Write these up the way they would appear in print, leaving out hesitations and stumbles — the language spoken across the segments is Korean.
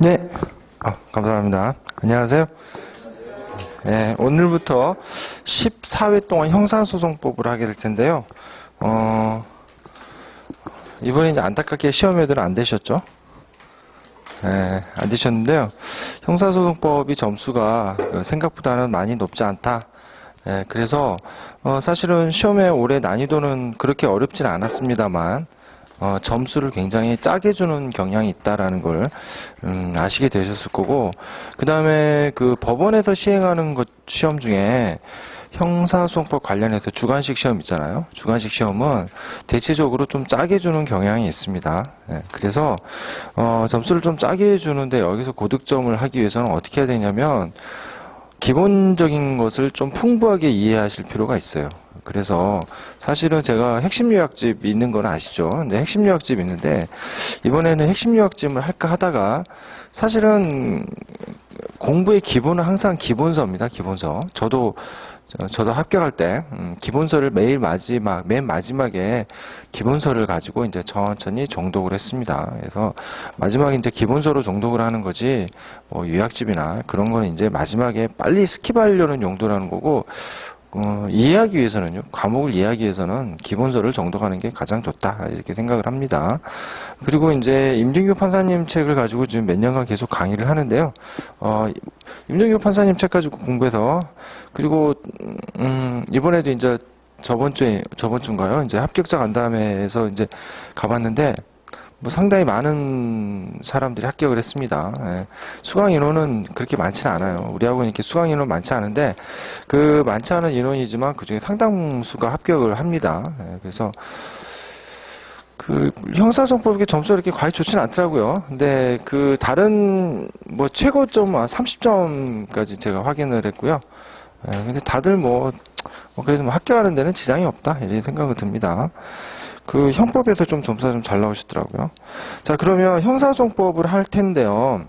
네, 감사합니다. 안녕하세요. 네, 오늘부터 14회 동안 형사소송법을 하게 될 텐데요. 이번에 이제 안타깝게 시험에들은 안 되셨죠? 네, 안 되셨는데요. 형사소송법이 점수가 생각보다는 많이 높지 않다. 네, 그래서 사실은 시험의 올해 난이도는 그렇게 어렵진 않았습니다만 점수를 굉장히 짜게 주는 경향이 있다라는 걸 아시게 되셨을 거고, 그 다음에 그 법원에서 시행하는 시험 중에 형사소송법 관련해서 주관식 시험 있잖아요. 주관식 시험은 대체적으로 좀 짜게 주는 경향이 있습니다. 네, 그래서 점수를 좀 짜게 주는데 여기서 고득점을 하기 위해서는 어떻게 해야 되냐면 기본적인 것을 좀 풍부하게 이해하실 필요가 있어요. 그래서 사실은 제가 핵심 요약집 있는 건 아시죠? 근데 핵심 요약집 있는데 이번에는 핵심 요약집을 할까 하다가 사실은 공부의 기본은 항상 기본서입니다. 기본서. 저도 합격할 때 기본서를 맨 마지막에 기본서를 가지고 이제 천천히 정독을 했습니다. 그래서 마지막에 이제 기본서로 정독을 하는 거지 뭐 요약집이나 그런 거는 이제 마지막에 빨리 스킵하려는 용도라는 거고, 이해하기 위해서는요, 과목을 이해하기 위해서는 기본서를 정독하는 게 가장 좋다, 이렇게 생각을 합니다. 그리고 이제 임준규 판사님 책을 가지고 지금 몇 년간 계속 강의를 하는데요. 임준규 판사님 책 가지고 공부해서, 그리고, 이번에도 이제 저번 주인가요? 이제 합격자 간담회에서 이제 가봤는데, 뭐 상당히 많은 사람들이 합격을 했습니다. 예. 수강 인원은 그렇게 많지는 않아요. 우리 학원이 이렇게 수강 인원 많지 않은데 그 많지 않은 인원이지만 그중에 상당수가 합격을 합니다. 예. 그래서 그 형사소송법의 점수가 이렇게 과히 좋지는 않더라고요. 근데 그 다른 뭐 최고점 30점까지 제가 확인을 했고요. 예. 근데 다들 그래도 합격하는 데는 지장이 없다, 이런 생각이 듭니다. 그 형법에서 좀 점수가 좀 잘 나오시더라고요. 자, 그러면 형사소송법을 할 텐데요.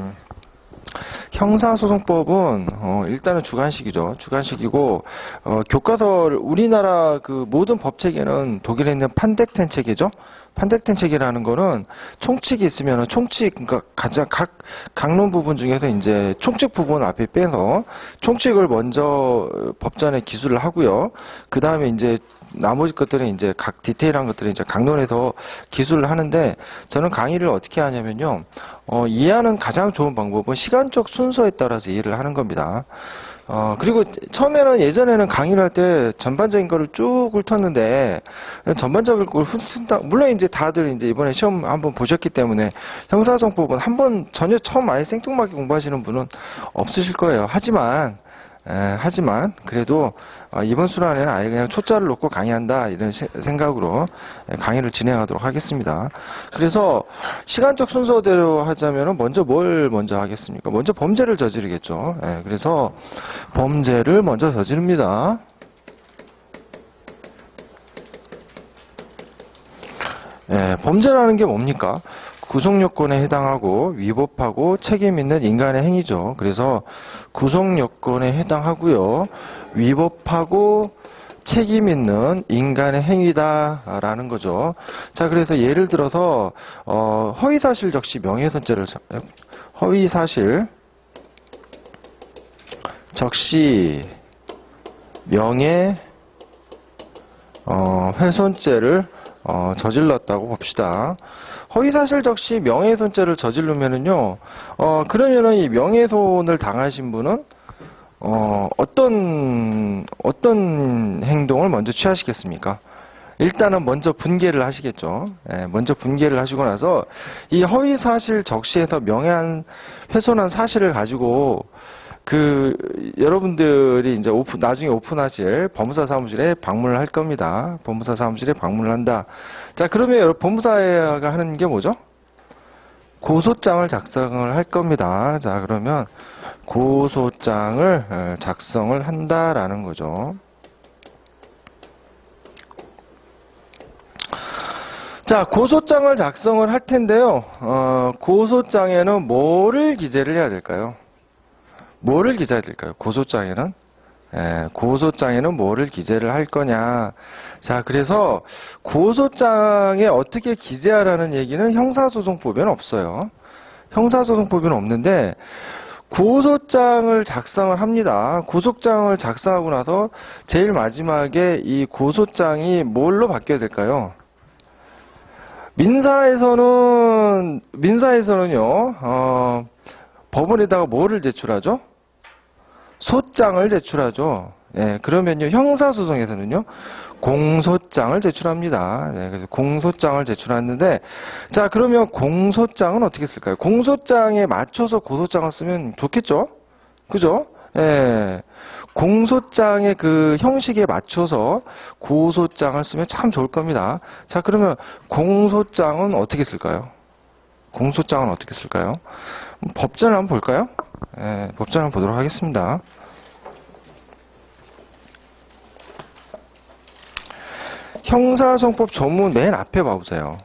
형사소송법은 일단은 주관식이죠. 주관식이고 교과서를 우리나라 그 모든 법체계는 독일에 있는 판덱텐 체계죠. 판덱텐 체계라는 거는 총칙이 있으면은 그러니까 가장 각 강론 부분 중에서 이제 총칙 부분 앞에 빼서 총칙을 먼저 법전에 기술을 하고요. 그 다음에 이제 나머지 것들은 이제 각 디테일한 것들은 이제 강론에서 기술을 하는데, 저는 강의를 어떻게 하냐면요, 이해하는 가장 좋은 방법은 시간적 순서에 따라서 이해를 하는 겁니다. 그리고 처음에는 예전에는 강의를 할 때 전반적인 거를 쭉 훑었는데, 전반적인 걸 훑다, 물론 이제 다들 이제 이번에 시험 한번 보셨기 때문에 형사소송법은 한번 전혀 처음 아예 생뚱맞게 공부하시는 분은 없으실 거예요. 하지만 그래도 이번 수련회는 아예 그냥 초짜를 놓고 강의한다, 이런 생각으로 강의를 진행하도록 하겠습니다. 그래서 시간적 순서대로 하자면은 먼저 뭘 먼저 하겠습니까? 먼저 범죄를 저지르겠죠. 그래서 범죄를 먼저 저지릅니다. 범죄라는 게 뭡니까? 구속요건에 해당하고 위법하고 책임 있는 인간의 행위죠. 그래서 구속요건에 해당하고요, 위법하고 책임 있는 인간의 행위다라는 거죠. 자, 그래서 예를 들어서 허위사실 적시 명예훼손죄를, 허위사실 적시 명예훼손죄를 저질렀다고 봅시다. 허위사실 적시 명예훼손죄를 저지르면은요, 그러면은 이 명예훼손을 당하신 분은 어떤 행동을 먼저 취하시겠습니까? 일단은 먼저 분개를 하시겠죠. 먼저 분개를 하시고 나서 이 허위사실 적시에서 명예훼손한 사실을 가지고 여러분들이 이제 나중에 오픈하실 법무사 사무실에 방문을 할 겁니다. 법무사 사무실에 방문을 한다. 자, 그러면 법무사가 하는 게 뭐죠? 고소장을 작성을 할 겁니다. 자, 그러면 고소장을 작성을 한다라는 거죠. 자, 고소장을 작성을 할 텐데요. 고소장에는 뭐를 기재를 해야 될까요? 뭐를 기재해야 될까요? 고소장에는? 고소장에는 뭐를 기재를 할 거냐. 자, 그래서 고소장에 어떻게 기재하라는 얘기는 형사소송법에는 없어요. 형사소송법에는 없는데 고소장을 작성을 합니다. 고소장을 작성하고 나서 제일 마지막에 이 고소장이 뭘로 바뀌어야 될까요? 민사에서는요, 법원에다가 뭐를 제출하죠? 소장을 제출하죠. 예, 그러면요, 형사소송에서는요, 공소장을 제출합니다. 예, 그래서 공소장을 제출하는데, 자, 그러면 공소장은 어떻게 쓸까요? 공소장에 맞춰서 고소장을 쓰면 좋겠죠? 그죠? 예, 공소장의 그 형식에 맞춰서 고소장을 쓰면 참 좋을 겁니다. 자, 그러면 공소장은 어떻게 쓸까요? 공소장은 어떻게 쓸까요? 법전을 한번 볼까요? 예, 법전을 한번 보도록 하겠습니다. 형사소송법 조문 맨 앞에 봐보세요.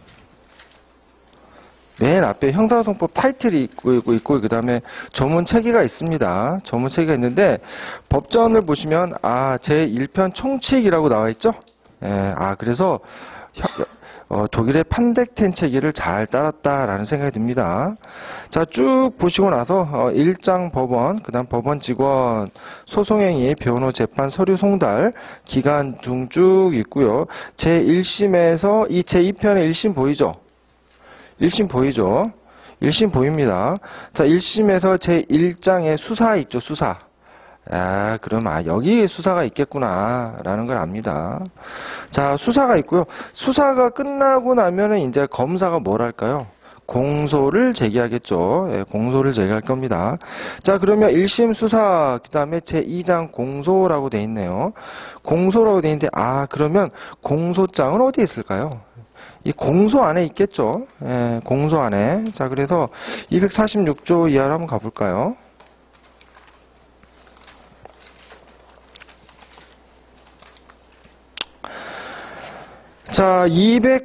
맨 앞에 형사소송법 타이틀이 있고 그 다음에 조문 체계가 있습니다. 조문 체계가 있는데 법전을 보시면 제1편 총칙이라고 나와 있죠. 예, 그래서 독일의 판덱텐 체계를 잘 따랐다라는 생각이 듭니다. 자, 쭉 보시고 나서 1장 법원, 그 다음 법원 직원, 소송행위, 변호, 재판, 서류 송달, 기간 등 쭉 있고요. 제1심에서 이 제2편의 1심 보이죠? 1심 보이죠? 1심 보입니다. 자, 1심에서 제1장에 수사 있죠, 수사. 그럼 여기 수사가 있겠구나 라는 걸 압니다. 자, 수사가 있고요. 수사가 끝나고 나면은 이제 검사가 뭘 할까요? 공소를 제기하겠죠. 예, 공소를 제기할 겁니다. 자, 그러면 1심 수사, 그 다음에 제2장 공소라고 돼 있네요. 공소라고 돼 있는데, 그러면 공소장은 어디에 있을까요? 이 공소 안에 있겠죠. 예, 공소 안에. 자, 그래서 246조 이하로 한번 가볼까요? 자,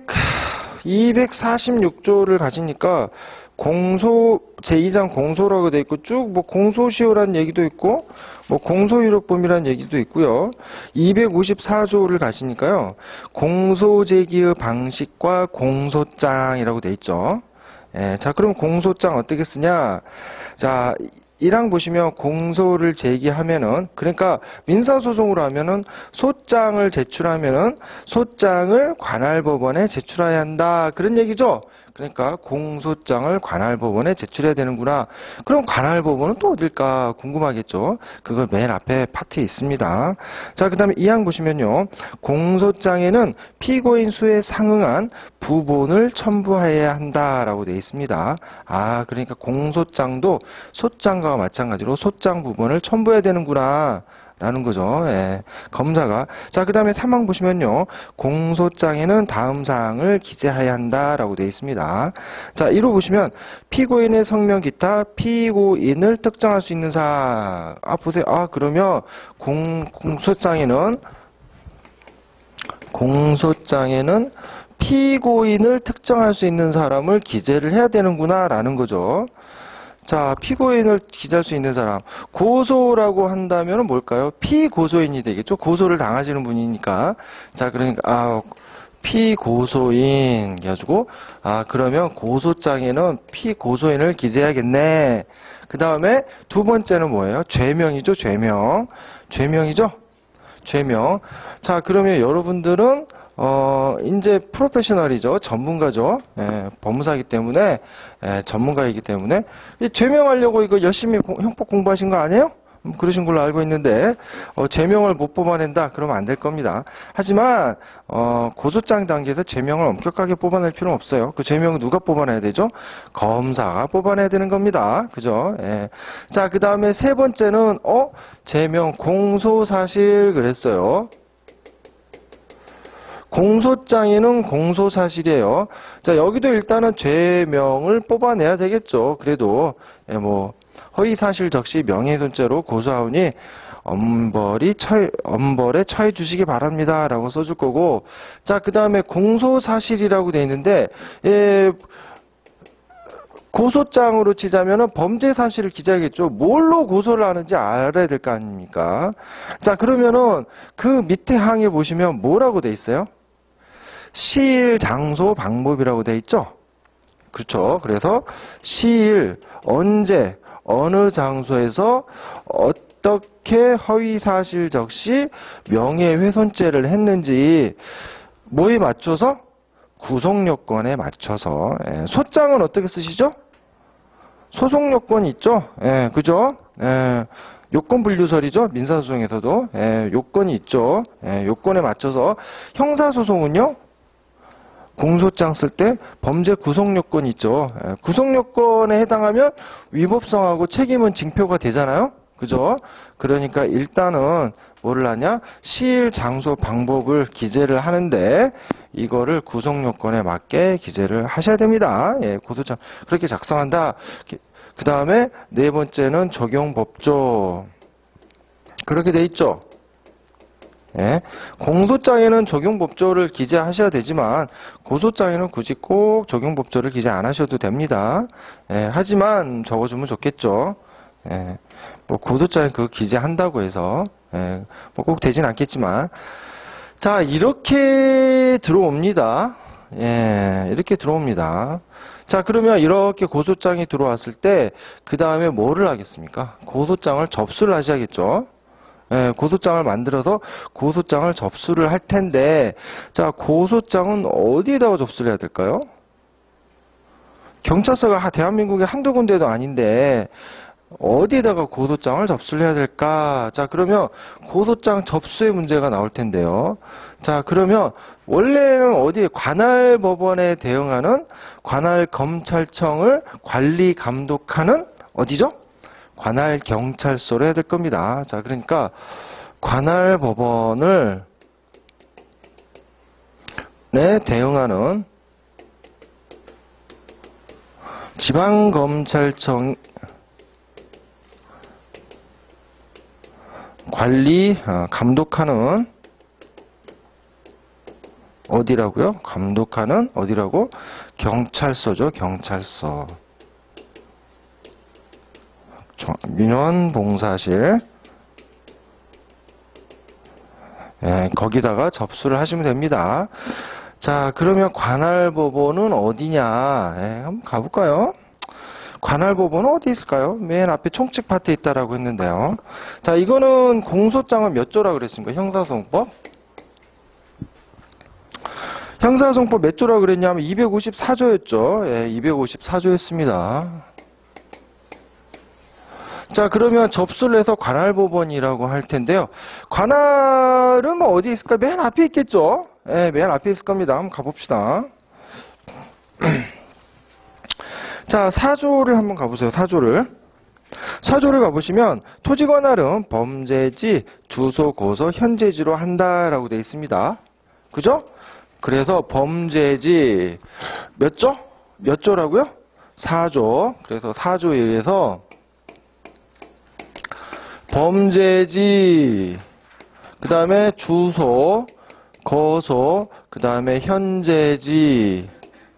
246조를 가지니까 공소, 제2장 공소라고 돼 있고 쭉 공소시효라는 얘기도 있고 공소유력범이라는 얘기도 있고요. 254조를 가시니까요. 공소제기의 방식과 공소장이라고 돼 있죠. 예, 자, 그럼 공소장 어떻게 쓰냐? 자, 1항 보시면 공소를 제기하면은, 그러니까 민사소송으로 하면은 소장을 제출하면은 소장을 관할법원에 제출해야 한다. 그런 얘기죠? 그러니까 공소장을 관할법원에 제출해야 되는구나. 그럼 관할법원은 또 어딜까 궁금하겠죠? 그걸 맨 앞에 파트에 있습니다. 자, 그 다음에 2항 보시면요. 공소장에는 피고인 수에 상응한 부본을 첨부해야 한다라고 되어 있습니다. 그러니까 공소장도 소장과 마찬가지로 소장 부본을 첨부해야 되는구나. 라는 거죠. 예, 검사가. 자, 그 다음에 3항 보시면요. 공소장에는 다음 사항을 기재해야 한다라고 되어 있습니다. 자, 1호 보시면 피고인의 성명 기타 피고인을 특정할 수 있는 사항. 보세요. 그러면 공소장에는 피고인을 특정할 수 있는 사람을 기재를 해야 되는구나 라는 거죠. 자, 피고인을 기재할 수 있는 사람. 고소라고 한다면 뭘까요? 피고소인이 되겠죠? 고소를 당하시는 분이니까. 자, 그러니까, 피고소인. 해가지고, 그러면 고소장에는 피고소인을 기재해야겠네. 그 다음에 두 번째는 뭐예요? 죄명이죠, 죄명. 죄명이죠? 죄명. 자, 그러면 여러분들은 이제 프로페셔널이죠. 전문가죠. 예, 법무사이기 때문에, 전문가이기 때문에, 죄명하려고 이거 열심히 형법 공부하신 거 아니에요? 그러신 걸로 알고 있는데, 죄명을 못 뽑아낸다? 그러면 안 될 겁니다. 하지만, 고소장 단계에서 죄명을 엄격하게 뽑아낼 필요는 없어요. 그 죄명은 누가 뽑아내야 되죠? 검사가 뽑아내야 되는 겁니다. 그죠? 예. 자, 그 다음에 세 번째는, 죄명, 공소사실 그랬어요. 공소장에는 공소사실이에요. 자, 여기도 일단은 죄명을 뽑아내야 되겠죠. 그래도, 허위사실 적시 명예훼손죄로 고소하오니 엄벌에 처해 주시기 바랍니다. 라고 써줄 거고, 자, 그 다음에 공소사실이라고 되어 있는데, 고소장으로 치자면은 범죄 사실을 기재하겠죠. 뭘로 고소를 하는지 알아야 될 거 아닙니까? 자, 그러면은 그 밑에 항에 보시면 뭐라고 돼 있어요? 시일, 장소, 방법이라고 돼 있죠. 그렇죠. 그래서 시일, 언제, 어느 장소에서 어떻게 허위사실 적시 명예훼손죄를 했는지 뭐에 맞춰서? 구속요건에 맞춰서. 예, 소장은 어떻게 쓰시죠? 소송요건 있죠? 예, 그죠? 예, 요건분류설이죠? 민사소송에서도. 예, 요건이 있죠? 예, 요건에 맞춰서. 형사소송은요? 공소장 쓸 때 범죄 구속요건이 있죠. 예, 구속요건에 해당하면 위법성하고 책임은 징표가 되잖아요. 그죠? 그러니까 일단은 뭐를 하냐? 시일, 장소, 방법을 기재를 하는데 이거를 구속요건에 맞게 기재를 하셔야 됩니다. 예, 고소장 그렇게 작성한다. 그 다음에 네 번째는 적용법조. 그렇게 돼 있죠. 예, 공소장에는 적용법조를 기재하셔야 되지만 고소장에는 굳이 꼭 적용법조를 기재 안 하셔도 됩니다. 예, 하지만 적어주면 좋겠죠. 예, 뭐 고소장에 그거 기재한다고 해서 예, 뭐 꼭 되진 않겠지만 자 이렇게 들어옵니다. 예, 이렇게 들어옵니다. 자 그러면 이렇게 고소장이 들어왔을 때 그 다음에 뭐를 하겠습니까? 고소장을 접수를 하셔야겠죠. 예, 고소장을 만들어서 고소장을 접수를 할 텐데 자 고소장은 어디에다가 접수를 해야 될까요? 경찰서가 대한민국에 한두 군데도 아닌데 어디에다가 고소장을 접수를 해야 될까? 자 그러면 고소장 접수의 문제가 나올 텐데요. 자 그러면 원래는 어디에 관할법원에 대응하는 관할검찰청을 관리 감독하는 어디죠? 관할경찰서로 해야 될 겁니다. 자, 그러니까 관할법원을 대응하는 지방검찰청 관리 감독하는 어디라고요? 감독하는 어디라고? 경찰서죠. 경찰서. 민원봉사실. 예, 거기다가 접수를 하시면 됩니다. 자, 그러면 관할법원은 어디냐? 예, 한번 가볼까요? 관할법원은 어디 있을까요? 맨 앞에 총칙 파트에 있다라고 했는데요. 자, 이거는 공소장은 몇 조라 그랬습니까? 형사소송법? 형사소송법 몇 조라 그랬냐면 254조였죠. 예, 254조였습니다. 자, 그러면 접수를 해서 관할법원이라고 할 텐데요. 관할은 뭐 어디 있을까? 맨 앞에 있겠죠? 예, 맨 앞에 있을 겁니다. 한번 가봅시다. 자, 사조를 한번 가보세요. 사조를. 사조를 가보시면 토지 관할은 범죄지, 주소, 고소, 현재지로 한다라고 되어 있습니다. 그죠? 그래서 범죄지 몇 조? 몇 조라고요? 4조. 그래서 4조에 의해서 범죄지, 그 다음에 주소, 거소, 그 다음에 현재지.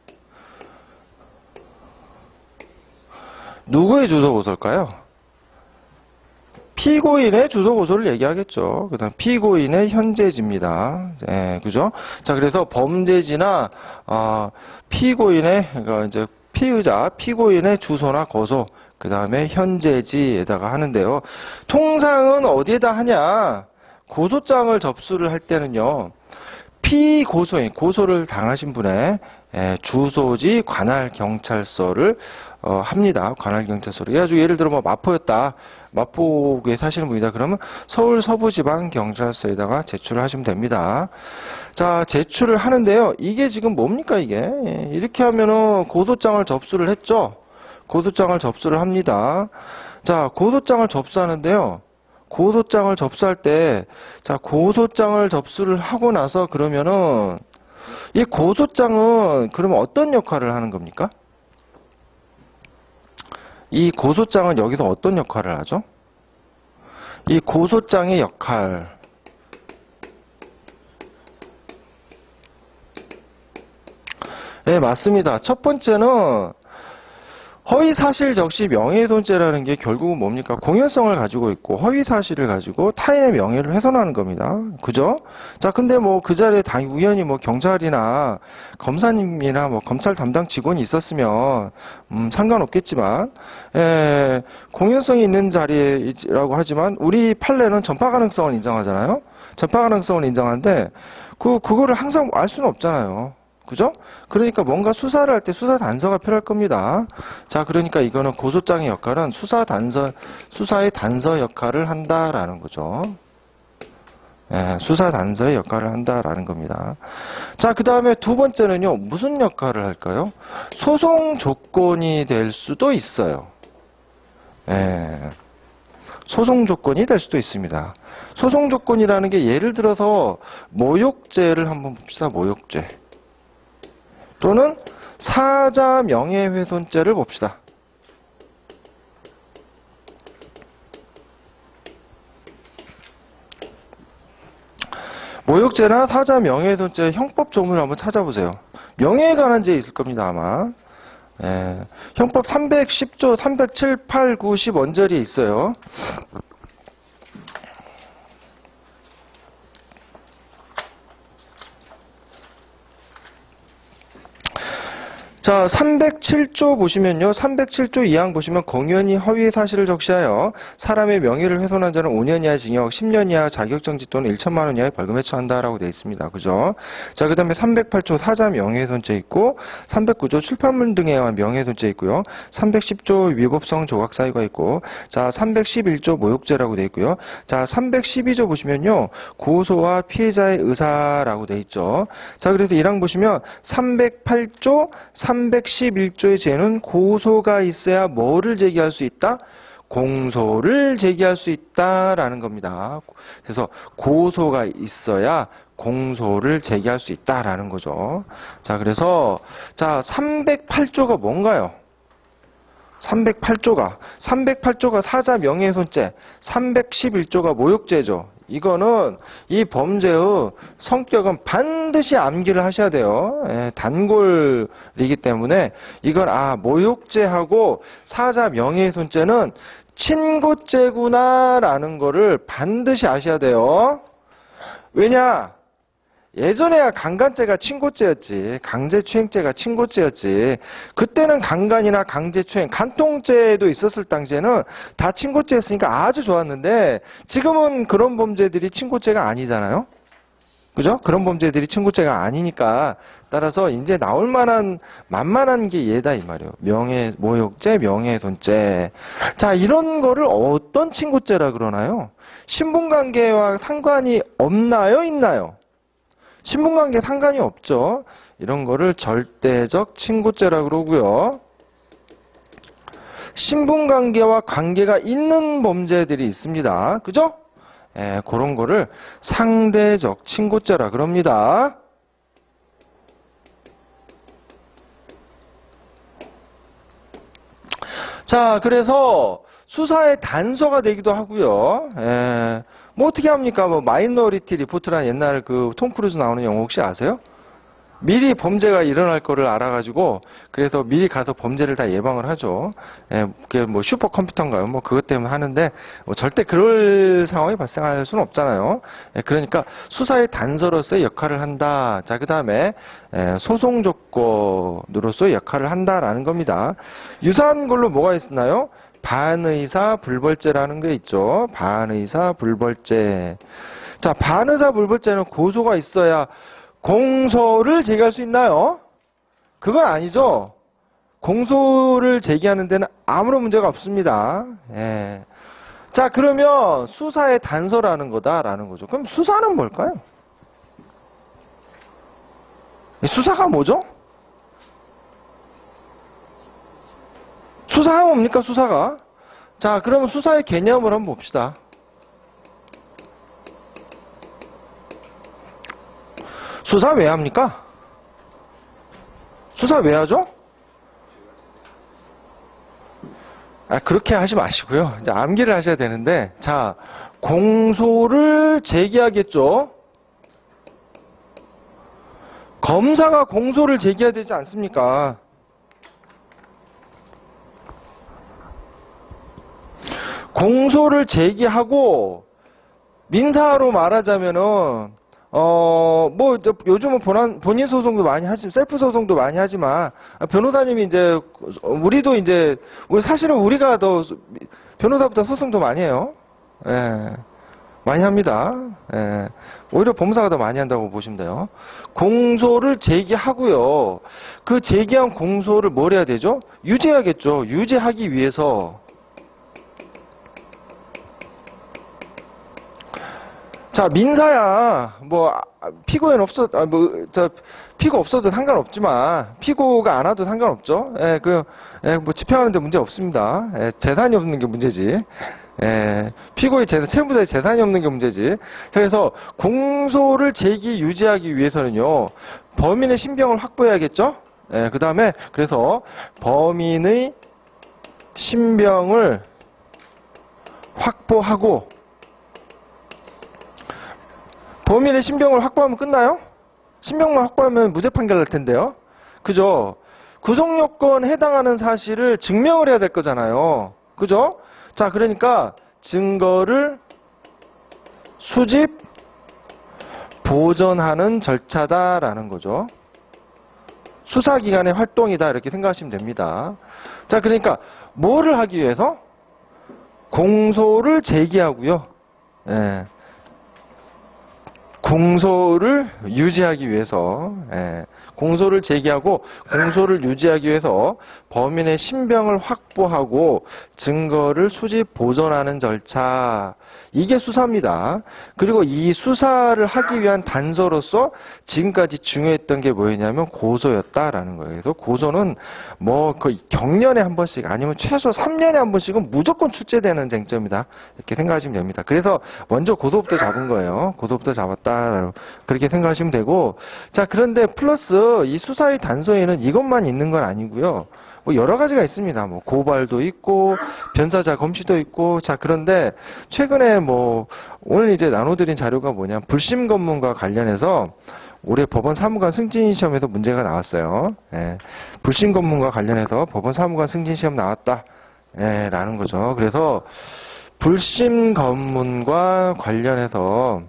누구의 주소 고소일까요? 피고인의 주소 고소를 얘기하겠죠. 그 다음 피고인의 현재지입니다. 네, 그죠? 자, 그래서 범죄지나, 피고인의, 그러니까 이제 피의자, 피고인의 주소나 거소, 그 다음에 현재지에다가 하는데요. 통상은 어디에다 하냐? 고소장을 접수를 할 때는요. 피고소인, 고소를 당하신 분의 주소지 관할경찰서를 합니다. 관할경찰서를. 그래가지고 예를 들어 뭐 마포였다. 마포구에 사시는 분이다. 그러면 서울 서부지방경찰서에다가 제출을 하시면 됩니다. 자, 제출을 하는데요. 이게 지금 뭡니까 이게? 이렇게 하면은 고소장을 접수를 했죠. 고소장을 접수를 합니다. 자, 고소장을 접수하는데요. 고소장을 접수할 때, 자, 고소장을 접수를 하고 나서 그러면은, 이 고소장은 그러면 어떤 역할을 하는 겁니까? 이 고소장은 여기서 어떤 역할을 하죠? 이 고소장의 역할. 네, 맞습니다. 첫 번째는, 허위사실 적시 명예훼손죄라는 게 결국은 뭡니까? 공연성을 가지고 있고 허위사실을 가지고 타인의 명예를 훼손하는 겁니다. 그죠? 자, 근데 뭐 그 자리에 우연히 뭐 경찰이나 검사님이나 뭐 검찰 담당 직원이 있었으면 상관없겠지만 공연성이 있는 자리라고 하지만 우리 판례는 전파 가능성을 인정하잖아요. 전파 가능성을 인정하는데 그거를 항상 알 수는 없잖아요. 그죠? 그러니까 뭔가 수사를 할 때 수사 단서가 필요할 겁니다. 자, 그러니까 이거는 고소장의 역할은 수사의 단서 역할을 한다라는 거죠. 수사 단서의 역할을 한다라는 겁니다. 자, 그 다음에 두 번째는요, 무슨 역할을 할까요? 소송 조건이 될 수도 있어요. 소송 조건이 될 수도 있습니다. 소송 조건이라는 게 예를 들어서 모욕죄를 한번 봅시다. 모욕죄. 또는 사자 명예훼손죄를 봅시다. 모욕죄나 사자 명예훼손죄 형법 조문을 한번 찾아보세요. 명예에 관한 죄 있을 겁니다, 아마. 형법 310조 307, 8, 9, 10 원절이 있어요. 자, 307조 보시면요. 307조 2항 보시면 공연히 허위의 사실을 적시하여 사람의 명예를 훼손한 자는 5년 이하 징역, 10년 이하 자격정지 또는 1천만 원 이하의 벌금에 처한다라고 되어 있습니다. 그죠? 자, 그 다음에 308조 사자 명예훼손죄 있고 309조 출판물 등에 의한 명예훼손죄 있고요. 310조 위법성 조각 사유가 있고 자, 311조 모욕죄라고 되어 있고요. 자, 312조 보시면요. 고소와 피해자의 의사라고 되어 있죠. 자, 그래서 1항 보시면 308조 311조의 죄는 고소가 있어야 뭐를 제기할 수 있다? 공소를 제기할 수 있다라는 겁니다. 그래서 고소가 있어야 공소를 제기할 수 있다라는 거죠. 자, 그래서 자, 308조가 뭔가요? 308조가 사자 명예훼손죄, 311조가 모욕죄죠. 이거는 이 범죄의 성격은 반드시 암기를 하셔야 돼요. 단골이기 때문에 이건 모욕죄하고 사자 명예훼손죄는 친고죄구나라는 거를 반드시 아셔야 돼요. 왜냐? 예전에야 강간죄가 친고죄였지. 강제추행죄가 친고죄였지. 그때는 강간이나 강제추행, 간통죄도 있었을 당시에는 다 친고죄였으니까 아주 좋았는데 지금은 그런 범죄들이 친고죄가 아니잖아요. 그죠? 그런 범죄들이 친고죄가 아니니까 따라서 이제 나올 만한 만만한 게 얘다 이 말이에요. 모욕죄, 명예훼손죄. 자, 이런 거를 어떤 친고죄라 그러나요? 신분관계와 상관이 없나요? 있나요? 신분관계 상관이 없죠. 이런 거를 절대적 친고죄라 그러고요. 신분관계와 관계가 있는 범죄들이 있습니다. 그죠? 그런 거를 상대적 친고죄라 그럽니다. 자, 그래서 수사의 단서가 되기도 하고요. 뭐 어떻게 합니까? 뭐 마이너리티 리포트라는 옛날 톰 크루즈 나오는 영화 혹시 아세요? 미리 범죄가 일어날 거를 알아가지고 그래서 미리 가서 범죄를 다 예방을 하죠. 그게 뭐 슈퍼컴퓨터인가요? 뭐 그것 때문에 하는데 뭐 절대 그럴 상황이 발생할 수는 없잖아요. 그러니까 수사의 단서로서의 역할을 한다. 자, 그 다음에 소송 조건으로서의 역할을 한다라는 겁니다. 유사한 걸로 뭐가 있나요? 반의사 불벌죄라는 게 있죠. 반의사 불벌죄. 자, 반의사 불벌죄는 고소가 있어야 공소를 제기할 수 있나요? 그건 아니죠. 공소를 제기하는 데는 아무런 문제가 없습니다. 자, 그러면 수사의 단서라는 거다라는 거죠. 그럼 수사는 뭘까요? 수사가 뭐죠? 수사가 뭡니까, 수사가? 자, 그러면 수사의 개념을 한번 봅시다. 수사 왜 합니까? 수사 왜 하죠? 그렇게 하지 마시고요. 이제 암기를 하셔야 되는데, 자, 공소를 제기하겠죠? 검사가 공소를 제기해야 되지 않습니까? 공소를 제기하고 민사로 말하자면은 요즘은 본인 소송도 많이 하지, 셀프 소송도 많이 하지만, 변호사님이 이제, 우리도 이제, 사실은 우리가 더, 변호사보다 소송도 많이 해요. 예. 많이 합니다. 예. 오히려 법무사가 더 많이 한다고 보시면 돼요. 공소를 제기하고요. 그 제기한 공소를 뭘 해야 되죠? 유지해야겠죠. 유지하기 위해서. 자, 민사야, 피고는 피고 없어도 상관없지만, 피고가 안 와도 상관없죠. 집행하는데 문제 없습니다. 재산이 없는 게 문제지. 피고의 채무자의 재산이 없는 게 문제지. 그래서 공소를 유지하기 위해서는요, 범인의 신병을 확보해야겠죠? 그 다음에, 그래서 범인의 신병을 확보하고, 범인의 신병을 확보하면 끝나요? 신병만 확보하면 무죄 판결 날 텐데요. 그죠? 구속요건에 해당하는 사실을 증명을 해야 될 거잖아요. 그죠? 자, 그러니까 증거를 수집, 보존하는 절차다라는 거죠. 수사기관의 활동이다 이렇게 생각하시면 됩니다. 자, 그러니까 뭐를 하기 위해서? 공소를 제기하고요. 공소를 유지하기 위해서, 공소를 제기하고 공소를 유지하기 위해서 범인의 신병을 확보하고 증거를 수집 보존하는 절차, 이게 수사입니다. 그리고 이 수사를 하기 위한 단서로서 지금까지 중요했던 게 뭐였냐면 고소였다라는 거예요. 그래서 고소는 거의 경년에 한 번씩 아니면 최소 3년에 한 번씩은 무조건 출제되는 쟁점이다 이렇게 생각하시면 됩니다. 그래서 먼저 고소부터 잡은 거예요. 고소부터 잡았다 그렇게 생각하시면 되고, 자, 그런데 플러스 이 수사의 단서에는 이것만 있는 건 아니고요. 여러 가지가 있습니다. 고발도 있고, 변사자 검시도 있고, 자, 그런데, 최근에 오늘 이제 나눠드린 자료가 뭐냐, 불심 검문과 관련해서, 올해 법원 사무관 승진 시험에서 문제가 나왔어요. 불심 검문과 관련해서 법원 사무관 승진 시험 나왔다. 라는 거죠. 그래서, 불심 검문과 관련해서,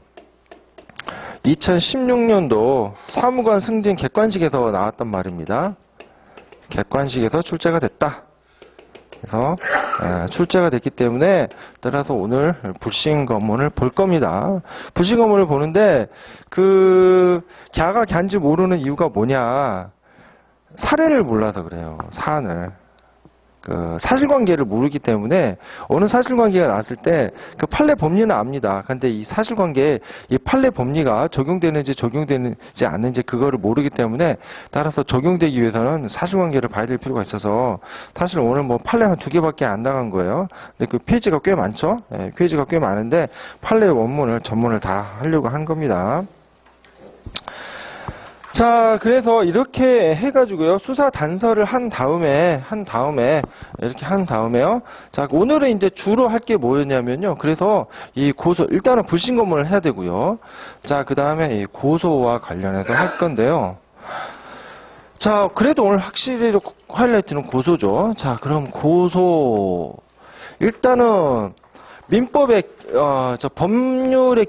2016년도 사무관 승진 객관식에서 나왔단 말입니다. 객관식에서 출제가 됐다. 그래서 출제가 됐기 때문에 따라서 오늘 불신 검문을 볼 겁니다. 불신 검문을 보는데 걔가 걔인지 모르는 이유가 뭐냐? 사례를 몰라서 그래요. 사안을. 사실관계를 모르기 때문에 어느 사실관계가 나왔을 때 그 판례 법리는 압니다. 근데 이 사실관계에 이 판례 법리가 적용되는지 않는지 그거를 모르기 때문에 따라서 적용되기 위해서는 사실관계를 봐야 될 필요가 있어서 사실 오늘 판례 한 2개밖에 안 나간 거예요. 근데 그 페이지가 꽤 많죠. 페이지가 꽤 많은데 판례 전문을 다 하려고 한 겁니다. 자, 그래서 이렇게 해가지고요, 수사 단서를 한 다음에요. 자, 오늘은 이제 주로 할 게 뭐였냐면요. 그래서 이 일단은 불신 검문을 해야 되고요. 자, 그 다음에 이 고소와 관련해서 할 건데요. 자, 그래도 오늘 확실히 하이라이트는 고소죠. 자, 그럼 고소. 일단은 민법의, 법률의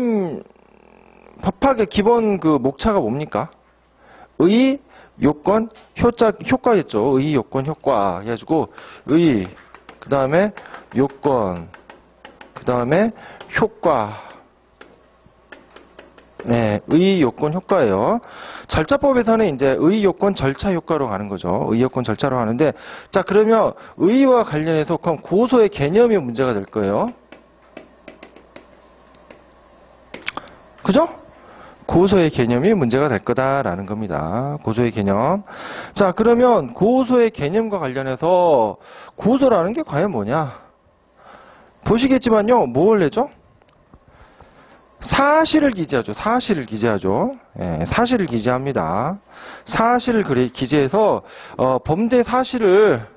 법학의 기본 목차가 뭡니까? 의, 요건, 효과겠죠. 의, 요건, 효과. 해가지고, 의, 그 다음에 요건, 그 다음에 효과. 의, 요건, 효과예요. 절차법에서는 이제 의, 요건, 절차, 효과로 가는 거죠. 의, 요건, 절차로 가는데, 자, 그러면 의와 관련해서 그럼 고소의 개념이 문제가 될 거예요. 그죠? 고소의 개념이 문제가 될 거다라는 겁니다. 고소의 개념. 자, 그러면 고소의 개념과 관련해서 고소라는 게 과연 뭐냐? 보시겠지만요, 뭘 내죠? 사실을 기재하죠. 사실을 기재합니다. 사실을 기재해서 범죄 사실을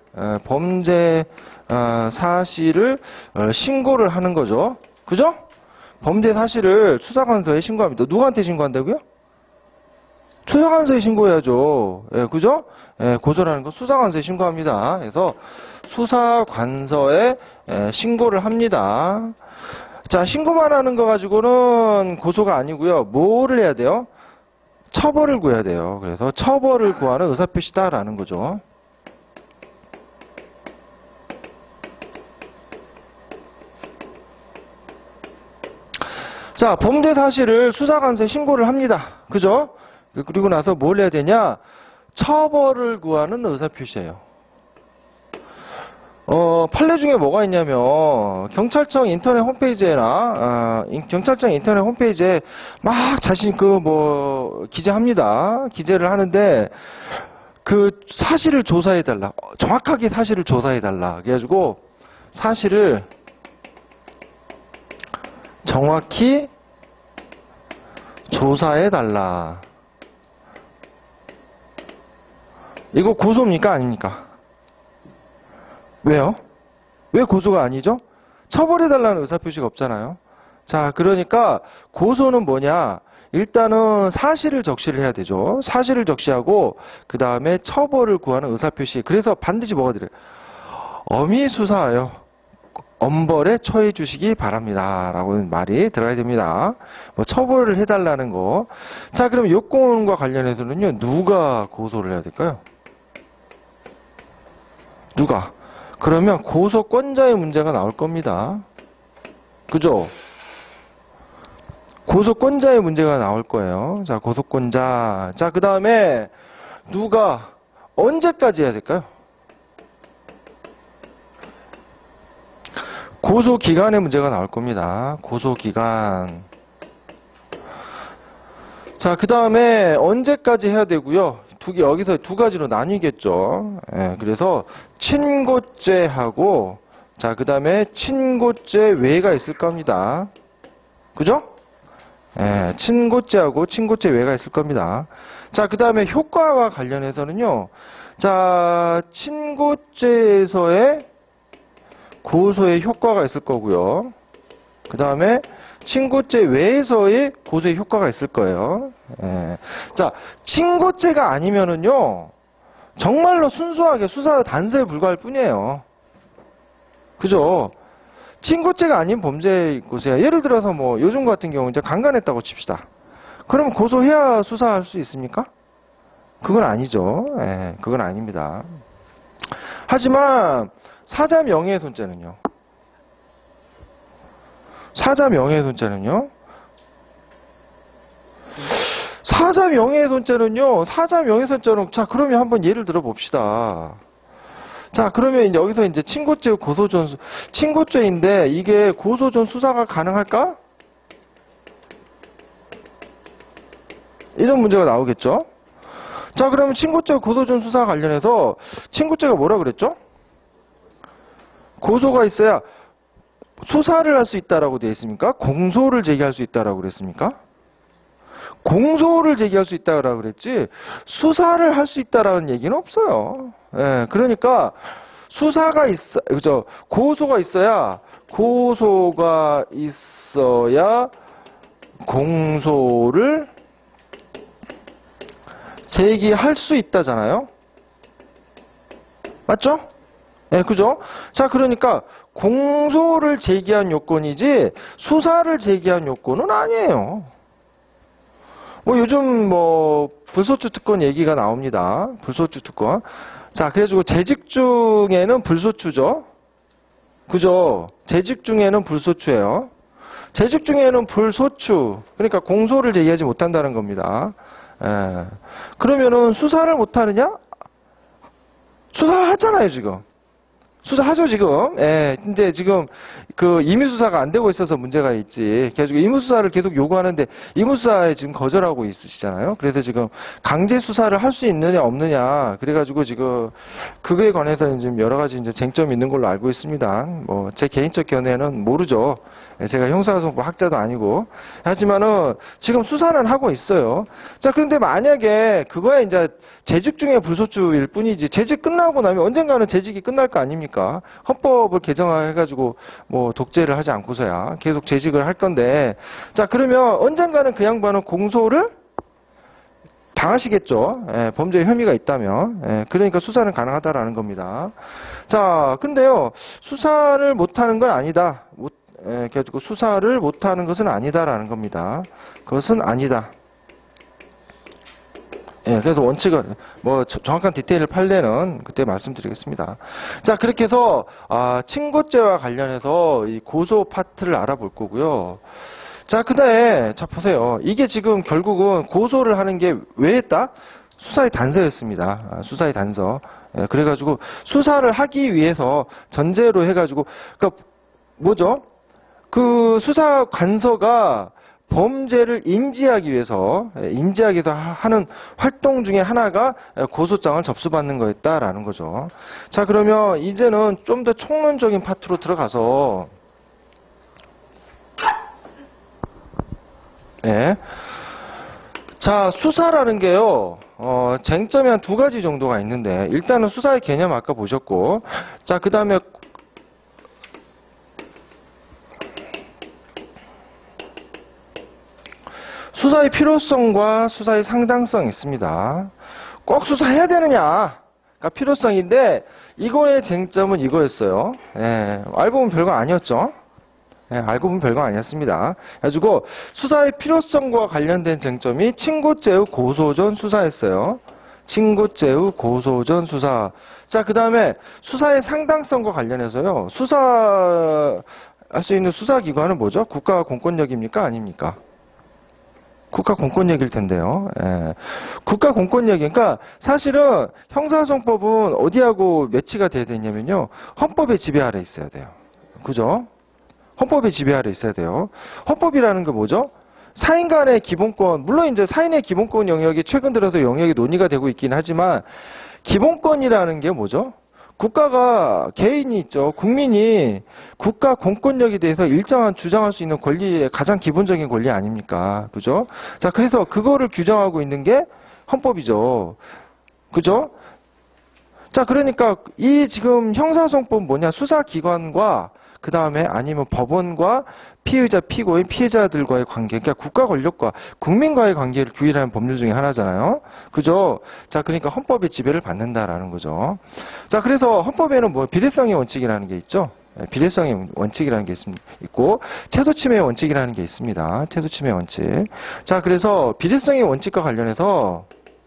신고를 하는 거죠. 그죠? 범죄 사실을 수사관서에 신고합니다. 누구한테 신고한다고요? 수사관서에 신고해야죠. 예, 그죠? 예, 고소라는 건 수사관서에 신고합니다. 그래서 수사관서에 신고를 합니다. 자, 신고만 하는 거 가지고는 고소가 아니고요. 뭐를 해야 돼요? 처벌을 구해야 돼요. 그래서 처벌을 구하는 의사표시다라는 거죠. 자, 범죄 사실을 수사관서에 신고를 합니다. 그죠? 그리고 나서 뭘 해야 되냐? 처벌을 구하는 의사표시예요. 판례 중에 뭐가 있냐면 경찰청 인터넷 홈페이지에나 경찰청 인터넷 홈페이지에 막 자신 기재합니다. 기재를 하는데 그 사실을 조사해 달라. 정확하게 사실을 조사해 달라. 그래가지고 사실을 정확히 조사해 달라. 이거 고소입니까? 아닙니까? 왜요? 왜 고소가 아니죠? 처벌해달라는 의사표시가 없잖아요. 자, 그러니까 고소는 뭐냐? 일단은 사실을 적시를 해야 되죠. 사실을 적시하고 그 다음에 처벌을 구하는 의사표시. 그래서 반드시 뭐가 들어요? 엄히 수사하여 엄벌에 처해 주시기 바랍니다. 라고는 말이 들어가야 됩니다. 뭐 처벌을 해달라는 거. 자, 그럼 요건과 관련해서는요, 누가 고소를 해야 될까요? 누가? 그러면 고소권자의 문제가 나올 겁니다. 그죠? 고소권자의 문제가 나올 거예요. 자, 고소권자. 자, 그 다음에 누가 언제까지 해야 될까요? 고소기간의 문제가 나올 겁니다. 고소기간. 자, 그 다음에 언제까지 해야 되고요. 여기서 두 가지로 나뉘겠죠. 예, 그래서 친고죄하고 자, 그 다음에 친고죄 외가 있을 겁니다. 그죠? 예, 친고죄하고 친고죄 외가 있을 겁니다. 자, 그 다음에 효과와 관련해서는요. 자, 친고죄에서의 고소의 효과가 있을 거고요. 그 다음에 친고죄 외에서의 고소의 효과가 있을 거예요. 예. 자, 친고죄가 아니면은요, 정말로 순수하게 수사 단서에 불과할 뿐이에요. 그죠? 친고죄가 아닌 범죄 고소야. 예를 들어서 뭐 요즘 같은 경우 이제 강간했다고 칩시다. 그럼 고소해야 수사할 수 있습니까? 그건 아니죠. 예, 그건 아닙니다. 하지만 사자 명예훼손죄는요. 사자 명예훼손죄는요. 사자 명예훼손죄는 자, 그러면 한번 예를 들어 봅시다. 자, 그러면 이제 여기서 이제 친고죄 고소전 친고죄인데 이게 고소전 수사가 가능할까? 이런 문제가 나오겠죠. 자, 그러면 친고죄 고소전 수사 관련해서 친고죄가 뭐라 그랬죠? 고소가 있어야 수사를 할 수 있다라고 되어 있습니까? 공소를 제기할 수 있다라고 그랬습니까? 공소를 제기할 수 있다라고 그랬지 수사를 할 수 있다라는 얘기는 없어요. 예, 그러니까 수사가 있어, 그죠? 고소가 있어야 공소를 제기할 수 있다잖아요. 맞죠? 예, 그죠? 자, 그러니까 공소를 제기한 요건이지 수사를 제기한 요건은 아니에요. 뭐 요즘 뭐 불소추 특권 얘기가 나옵니다. 불소추 특권. 자, 그래가지고 재직 중에는 불소추죠. 그죠? 재직 중에는 불소추예요. 재직 중에는 불소추. 그러니까 공소를 제기하지 못한다는 겁니다. 예. 그러면은 수사를 못하느냐? 수사하잖아요, 지금. 수사하죠, 지금. 예, 근데 지금 그 임의수사가 안 되고 있어서 문제가 있지. 계속 임의수사를 계속 요구하는데 임의수사에 지금 거절하고 있으시잖아요. 그래서 지금 강제수사를 할 수 있느냐, 없느냐. 그래가지고 지금 그거에 관해서는 지금 여러 가지 이제 쟁점이 있는 걸로 알고 있습니다. 뭐, 제 개인적 견해는 모르죠. 제가 형사소송법 학자도 아니고. 하지만은 지금 수사는 하고 있어요. 자, 그런데 만약에 그거에 이제 재직 중에 불소추일 뿐이지 재직 끝나고 나면 언젠가는 재직이 끝날 거 아닙니까? 헌법을 개정해가지고 뭐 독재를 하지 않고서야 계속 재직을 할 건데 자, 그러면 언젠가는 그 양반은 공소를 당하시겠죠. 예, 범죄 혐의가 있다면. 예, 그러니까 수사는 가능하다라는 겁니다. 자, 근데요, 수사를 못하는 건 아니다. 그래가지고 수사를 못하는 것은 아니다라는 겁니다. 그것은 아니다. 예, 그래서 원칙은 정확한 디테일을 판례는 그때 말씀드리겠습니다. 자, 그렇게 해서 친고죄와 관련해서 이 고소 파트를 알아볼 거고요. 자, 그다음에 자 보세요. 이게 지금 결국은 고소를 하는 게 왜 했다? 수사의 단서였습니다. 수사의 단서. 예, 그래가지고 수사를 하기 위해서 전제로 해가지고 그러니까 뭐죠? 그 수사 관서가 범죄를 인지하기 위해서 하는 활동 중에 하나가 고소장을 접수받는 거였다라는 거죠. 자, 그러면 이제는 좀 더 총론적인 파트로 들어가서 예. 자, 수사라는 게요. 쟁점이 한 두 가지 정도가 있는데 일단은 수사의 개념 아까 보셨고 자, 그다음에 수사의 필요성과 수사의 상당성이 있습니다. 꼭 수사해야 되느냐? 가 필요성인데 이거의 쟁점은 이거였어요. 예, 알고 보면 별거 아니었죠. 예, 알고 보면 별거 아니었습니다. 그래가지고 수사의 필요성과 관련된 쟁점이 친고죄 후 고소 전 수사였어요. 친고죄 후 고소 전 수사. 자, 그 다음에 수사의 상당성과 관련해서요. 수사할 수 있는 수사기관은 뭐죠? 국가 공권력입니까? 아닙니까? 국가 공권력일 텐데요. 예. 국가 공권력, 그러니까 사실은 형사소송법은 어디하고 매치가 돼야 되냐면요. 헌법의 지배 아래 있어야 돼요. 그죠? 헌법의 지배 아래 있어야 돼요. 헌법이라는 게 뭐죠? 사인 간의 기본권, 물론 이제 사인의 기본권 영역이 최근 들어서 영역이 논의가 되고 있긴 하지만 기본권이라는 게 뭐죠? 국가가 개인이 있죠. 국민이 국가 공권력에 대해서 일정한 주장할 수 있는 권리의 가장 기본적인 권리 아닙니까? 그죠? 자, 그래서 그거를 규정하고 있는 게 헌법이죠. 그죠? 자, 그러니까 이 지금 형사소송법 뭐냐? 수사기관과 그 다음에 아니면 법원과 피의자, 피고인, 피해자들과의 관계, 그러니까 국가 권력과 국민과의 관계를 규율하는 법률 중에 하나잖아요. 그죠? 자, 그러니까 헌법의 지배를 받는다라는 거죠. 자, 그래서 헌법에는 뭐 비례성의 원칙이라는 게 있죠. 비례성의 원칙이라는 게 있고 채도침해의 원칙이라는 게 있습니다. 채도침해 원칙. 자, 그래서 비례성의 원칙과 관련해서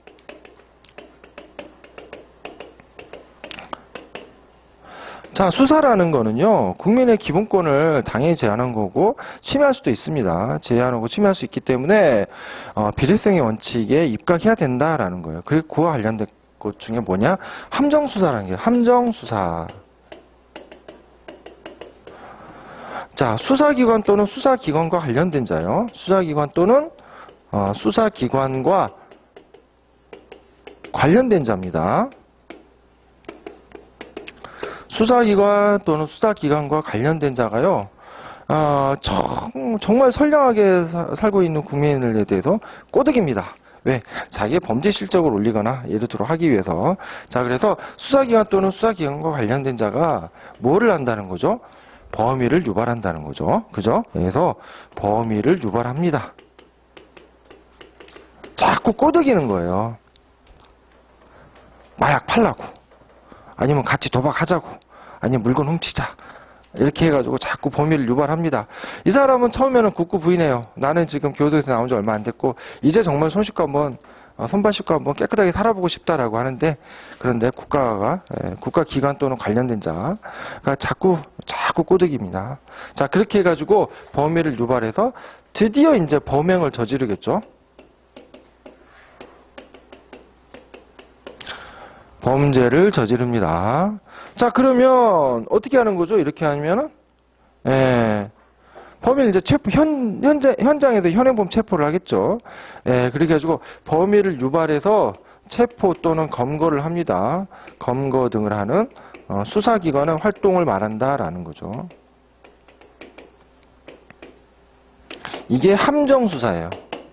자, 수사라는 거는요, 국민의 기본권을 당연히 제한한 거고, 침해할 수도 있습니다. 제한하고 침해할 수 있기 때문에, 비례성의 원칙에 입각해야 된다라는 거예요. 그리고 그와 관련된 것 중에 뭐냐? 함정수사라는 게, 함정수사. 자, 수사기관 또는 수사기관과 관련된 자요. 수사기관 또는, 수사기관과 관련된 자입니다. 수사기관 또는 수사기관과 관련된 자가요, 정말 선량하게 살고 있는 국민에 대해서 꼬드깁니다. 왜? 자기의 범죄 실적을 올리거나 예를 들어 하기 위해서. 자, 그래서 수사기관 또는 수사기관과 관련된 자가 뭐를 한다는 거죠? 범위를 유발한다는 거죠. 그죠? 그래서 범위를 유발합니다. 자꾸 꼬드기는 거예요. 마약 팔라고. 아니면 같이 도박하자고. 아니면 물건 훔치자. 이렇게 해가지고 자꾸 범위를 유발합니다. 이 사람은 처음에는 굳고 부인해요. 나는 지금 교도소에서 나온 지 얼마 안 됐고 이제 정말 손 씻고 한번 손발 씻고 한번 깨끗하게 살아보고 싶다라고 하는데 그런데 국가기관 또는 관련된 자가 자꾸 꼬드깁니다. 자, 그렇게 해가지고 범위를 유발해서 드디어 이제 범행을 저지르겠죠. 범죄를 저지릅니다. 자, 그러면 어떻게 하는 거죠? 이렇게 하면은 범위를 이제 현장에서 현행범 체포를 하겠죠. 그렇게 해가지고 범위를 유발해서 체포 또는 검거를 합니다. 검거 등을 하는 수사기관의 활동을 말한다라는 거죠. 이게 함정수사예요.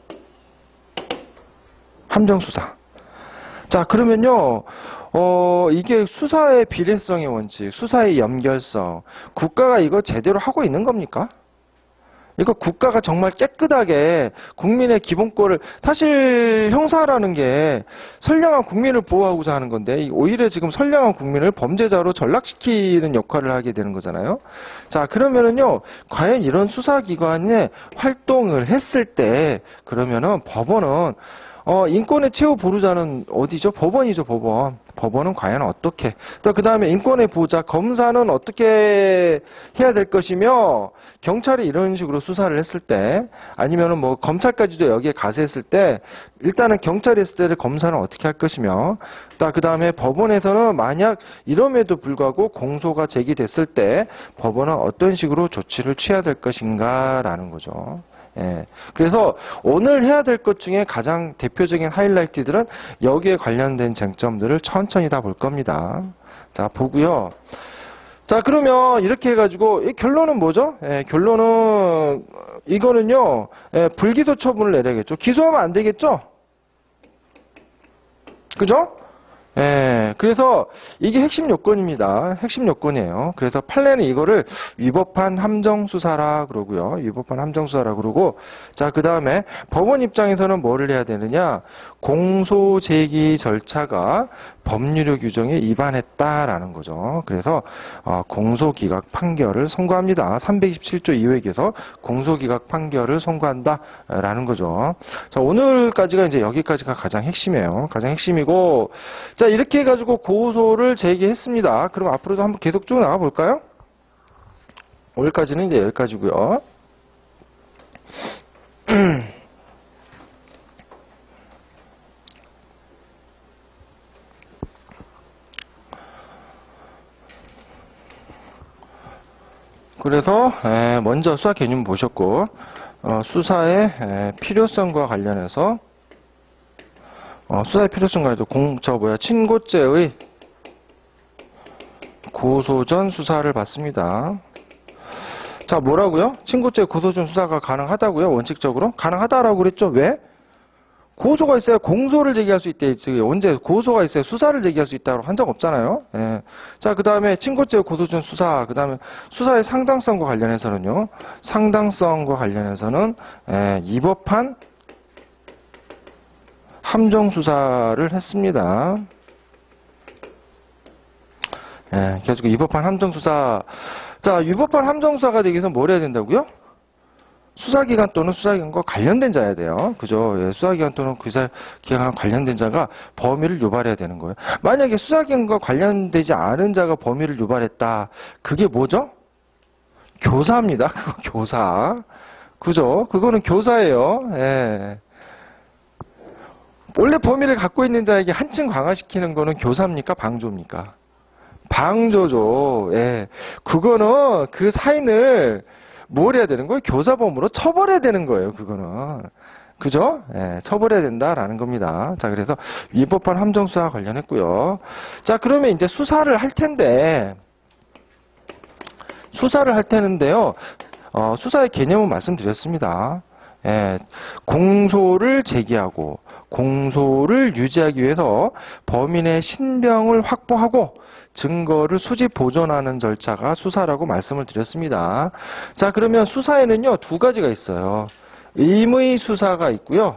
함정수사. 자, 그러면요, 이게 수사의 비례성의 원칙, 수사의 연결성, 국가가 이거 제대로 하고 있는 겁니까? 이거 국가가 정말 깨끗하게 국민의 기본권을, 사실 형사라는 게 선량한 국민을 보호하고자 하는 건데 오히려 지금 선량한 국민을 범죄자로 전락시키는 역할을 하게 되는 거잖아요. 자, 그러면은요, 과연 이런 수사기관에 활동을 했을 때 그러면은 법원은 인권의 최후 보루자는 어디죠? 법원이죠, 법원. 법원은 과연 어떻게, 또 그 다음에 인권의 보호자 검사는 어떻게 해야 될 것이며, 경찰이 이런 식으로 수사를 했을 때, 아니면은 뭐 검찰까지도 여기에 가세했을 때, 일단은 경찰이 했을 때를 검사는 어떻게 할 것이며, 또 그 다음에 법원에서는 만약 이럼에도 불구하고 공소가 제기됐을 때 법원은 어떤 식으로 조치를 취해야 될 것인가라는 거죠. 예. 그래서 오늘 해야 될 것 중에 가장 대표적인 하이라이트들은 여기에 관련된 쟁점들을 천천히 다 볼 겁니다. 자, 보고요. 자, 그러면 이렇게 해가지고 이 결론은 뭐죠? 예, 결론은 이거는요, 불기소 처분을 내려야겠죠. 기소하면 안 되겠죠? 그죠? 예, 그래서 이게 핵심 요건입니다. 핵심 요건이에요. 그래서 판례는 이거를 위법한 함정수사라 그러고요. 위법한 함정수사라 그러고, 자, 그 다음에 법원 입장에서는 뭐를 해야 되느냐? 공소 제기 절차가 법률의 규정에 위반했다라는 거죠. 그래서 공소기각 판결을 선고합니다. 327조 2호에서 공소기각 판결을 선고한다라는 거죠. 자, 오늘까지가 이제 여기까지가 가장 핵심이에요. 가장 핵심이고, 자, 이렇게 해가지고 고소를 제기했습니다. 그럼 앞으로도 한번 계속 쭉 나가볼까요? 오늘까지는 이제 여기까지고요. 그래서 먼저 수사 개념 보셨고, 수사의 필요성과 관련해서 수사의 필요성과 관련해서 친고죄의 고소전 수사를 받습니다. 자, 뭐라고요? 친고죄 고소전 수사가 가능하다고요? 원칙적으로? 가능하다라고 그랬죠? 왜? 고소가 있어야 공소를 제기할 수 있대. 언제 고소가 있어야 수사를 제기할 수 있다고 한 적 없잖아요. 예. 자, 그 다음에 친고죄 고소전 수사, 그 다음에 수사의 상당성과 관련해서는요. 상당성과 관련해서는 위법한 함정 수사를 했습니다. 예, 그래가지고 위법한 함정 수사. 자, 위법한 함정 수사가 되기 위해서 뭘 해야 된다고요? 수사기관 또는 수사기관과 관련된 자야 돼요. 그죠? 예, 수사기관 또는 수사기관과 관련된 자가 범위를 유발해야 되는 거예요. 만약에 수사기관과 관련되지 않은 자가 범위를 유발했다. 그게 뭐죠? 교사입니다. 그거 교사. 그죠? 그거는 교사예요. 예. 원래 범위를 갖고 있는 자에게 한층 강화시키는 거는 교사입니까? 방조입니까? 방조죠. 예. 그거는 그 사인을 뭘 해야 되는 거예요? 교사범으로 처벌해야 되는 거예요, 그거는. 그죠? 예, 처벌해야 된다라는 겁니다. 자, 그래서 위법한 함정수사와 관련했고요. 자, 그러면 이제 수사를 할 텐데, 수사의 개념은 말씀드렸습니다. 예, 공소를 제기하고, 공소를 유지하기 위해서 범인의 신병을 확보하고, 증거를 수집 보존하는 절차가 수사라고 말씀을 드렸습니다. 자, 그러면 수사에는요, 두 가지가 있어요. 임의 수사가 있고요.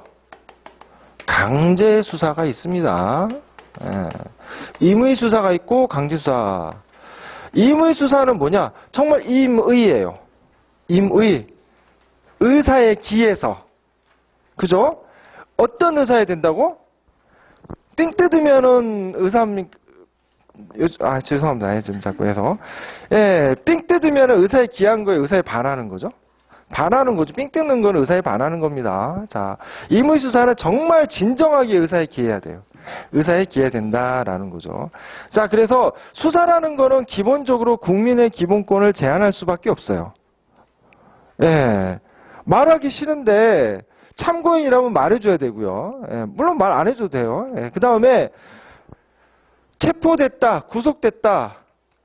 강제 수사가 있습니다. 예. 임의 수사가 있고 강제 수사. 임의 수사는 뭐냐? 정말 임의예요. 임의. 의사에 기해서. 그죠? 어떤 의사에 된다고? 삥 뜯으면은 의사입니까? 죄송합니다. 좀 자꾸 해서. 예, 삥 뜯으면 의사에 기한 거에 의사에 반하는 거죠. 반하는 거죠. 삥 뜯는 건 의사에 반하는 겁니다. 자, 임의수사는 정말 진정하게 의사에 기해야 돼요. 의사에 기해야 된다라는 거죠. 자, 그래서 수사라는 거는 기본적으로 국민의 기본권을 제한할 수밖에 없어요. 예, 말하기 싫은데 참고인이라면 말해줘야 되고요. 예, 물론 말 안 해줘도 돼요. 예, 그 다음에 체포됐다, 구속됐다.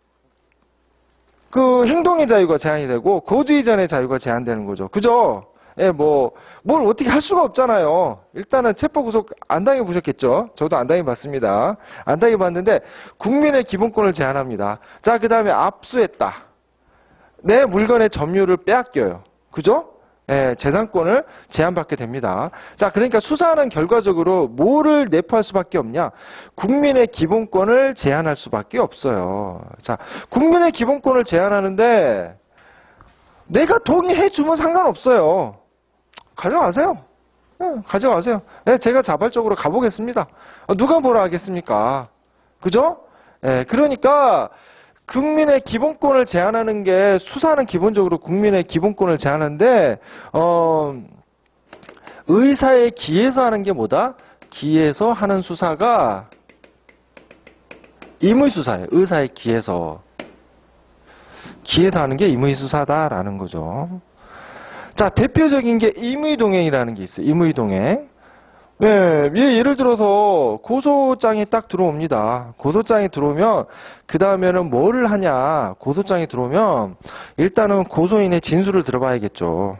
그 행동의 자유가 제한이 되고 거주 이전의 자유가 제한되는 거죠. 그죠? 예, 뭘 어떻게 할 수가 없잖아요. 일단은 체포 구속 안 당해보셨겠죠? 저도 안 당해봤습니다. 안 당해봤는데 국민의 기본권을 제한합니다. 자, 그 다음에 압수했다. 내 물건의 점유를 빼앗겨요. 그죠? 재산권을 제한받게 됩니다. 자, 그러니까 수사는 결과적으로 뭐를 내포할 수밖에 없냐? 국민의 기본권을 제한할 수밖에 없어요. 자, 국민의 기본권을 제한하는데 내가 동의해주면 상관없어요. 가져가세요. 가져가세요. 제가 자발적으로 가보겠습니다. 누가 뭐라 하겠습니까? 그죠? 그러니까 국민의 기본권을 제한하는 게 수사는 기본적으로 국민의 기본권을 제한하는데 의사에 기해서 하는 게 뭐다? 기해서 하는 수사가 임의수사예요. 의사에 기해서 하는 게 임의수사다라는 거죠. 자, 대표적인 게 임의동행이라는 게 있어요. 임의동행. 예를 들어서 고소장이 딱 들어옵니다. 고소장이 들어오면 그 다음에는 뭐를 하냐? 고소장이 들어오면 일단은 고소인의 진술을 들어봐야겠죠.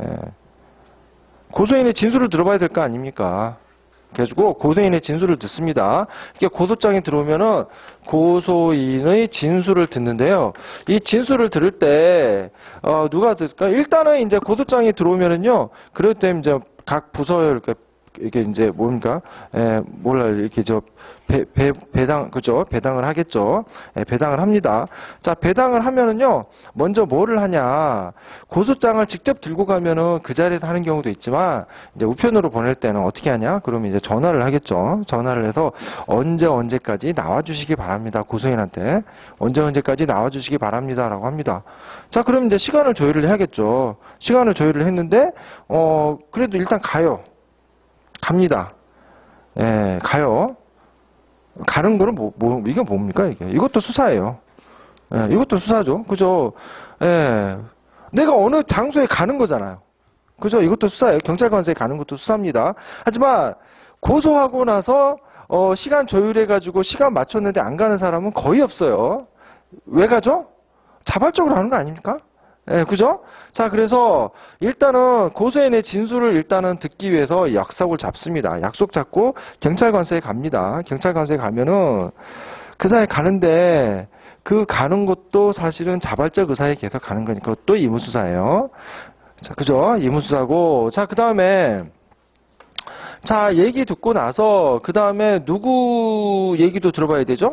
고소인의 진술을 들어봐야 될 거 아닙니까? 그래가지고 고소인의 진술을 듣습니다. 이렇게 고소장이 들어오면은 고소인의 진술을 듣는데요. 이 진술을 들을 때 누가 들을까? 일단은 이제 고소장이 들어오면은요. 그럴 때 이제 각 부서에 이게 이제 뭡니까? 이렇게 배당, 그죠? 배당을 하겠죠? 배당을 합니다. 자, 배당을 하면은요, 먼저 뭐를 하냐. 고소장을 직접 들고 가면은 그 자리에서 하는 경우도 있지만, 이제 우편으로 보낼 때는 어떻게 하냐? 그러면 이제 전화를 하겠죠. 전화를 해서 언제까지 나와주시기 바랍니다. 고소인한테. 언제까지 나와주시기 바랍니다. 라고 합니다. 자, 그럼 이제 시간을 조율을 해야겠죠. 시간을 조율을 했는데, 그래도 일단 가요. 갑니다. 가요. 가는 거는 이게 뭡니까, 이게? 이것도 수사예요. 이것도 수사죠. 그죠? 내가 어느 장소에 가는 거잖아요. 그죠? 이것도 수사예요. 경찰관서에 가는 것도 수사입니다. 하지만, 고소하고 나서, 시간 조율해가지고 시간 맞췄는데 안 가는 사람은 거의 없어요. 왜 가죠? 자발적으로 하는 거 아닙니까? 그죠? 자, 그래서 일단은 고소인의 진술을 일단은 듣기 위해서 약속을 잡습니다. 약속 잡고 경찰관서에 갑니다. 경찰관서에 가면은 그 사이에 가는데 그 가는 것도 사실은 자발적 의사에 계속 가는 거니까 그것도 임의수사예요. 자, 그죠? 임의수사고. 자, 그 다음에 자, 얘기 듣고 나서 그 다음에 누구 얘기도 들어봐야 되죠?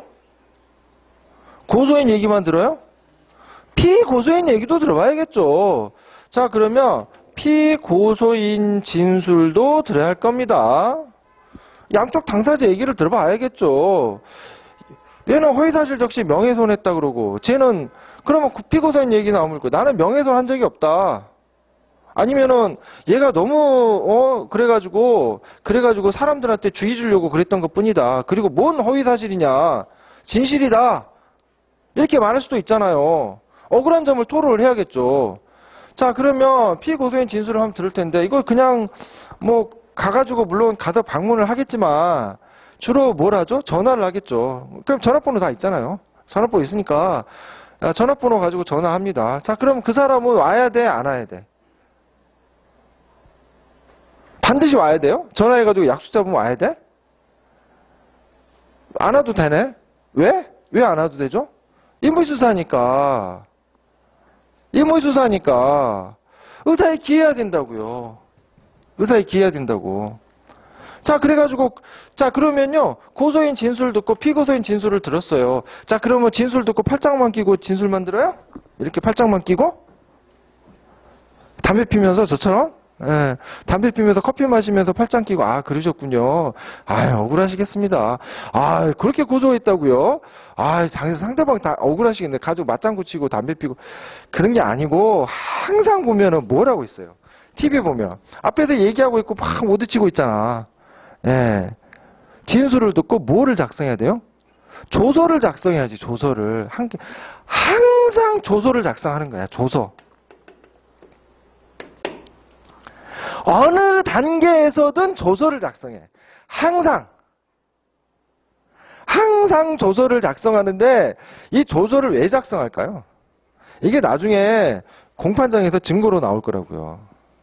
고소인 얘기만 들어요? 피고소인 얘기도 들어봐야겠죠. 자, 그러면 피고소인 진술도 들어야 할 겁니다. 양쪽 당사자 얘기를 들어봐야겠죠. 얘는 허위사실 적시 명예훼손했다 그러고 쟤는 그러면 피고소인 얘기 나오면 나는 명예훼손 한 적이 없다. 아니면은 얘가 너무 그래가지고 사람들한테 주의 주려고 그랬던 것뿐이다. 그리고 뭔 허위사실이냐. 진실이다. 이렇게 말할 수도 있잖아요. 억울한 점을 토로를 해야겠죠. 자, 그러면 피고소인 진술을 한번 들을 텐데 이걸 그냥 뭐 가가지고 물론 가서 방문을 하겠지만 주로 뭘 하죠? 전화를 하겠죠. 그럼 전화번호 다 있잖아요. 전화번호 있으니까 전화번호 가지고 전화합니다. 자, 그럼 그 사람은 와야 돼? 안 와야 돼? 반드시 와야 돼요? 전화해가지고 약속 잡으면 와야 돼? 안 와도 되네? 왜? 왜 안 와도 되죠? 임의수사니까. 의사에 기해야 된다고요. 의사에 기해야 된다고. 자, 그래가지고, 자, 그러면요, 고소인 진술 듣고 피고소인 진술을 들었어요. 자, 그러면 진술 듣고 팔짱만 끼고 진술만 들어요? 이렇게 팔짱만 끼고? 담배 피면서 저처럼? 담배 피면서 커피 마시면서 팔짱 끼고, 그러셨군요. 억울하시겠습니다. 그렇게 고소했다고요? 상대방 다 억울하시겠네. 가족 맞장구 치고 담배 피고. 그런 게 아니고, 항상 보면은 뭘 하고 있어요? TV 보면. 앞에서 얘기하고 있고 막 오드치고 있잖아. 진술을 듣고 뭐를 작성해야 돼요? 조서를 작성해야지, 조서를. 항상 조서를 작성하는 거야, 조서. 어느 단계에서든 조서를 작성해. 항상 조서를 작성하는데 이 조서를 왜 작성할까요? 이게 나중에 공판장에서 증거로 나올 거라고요.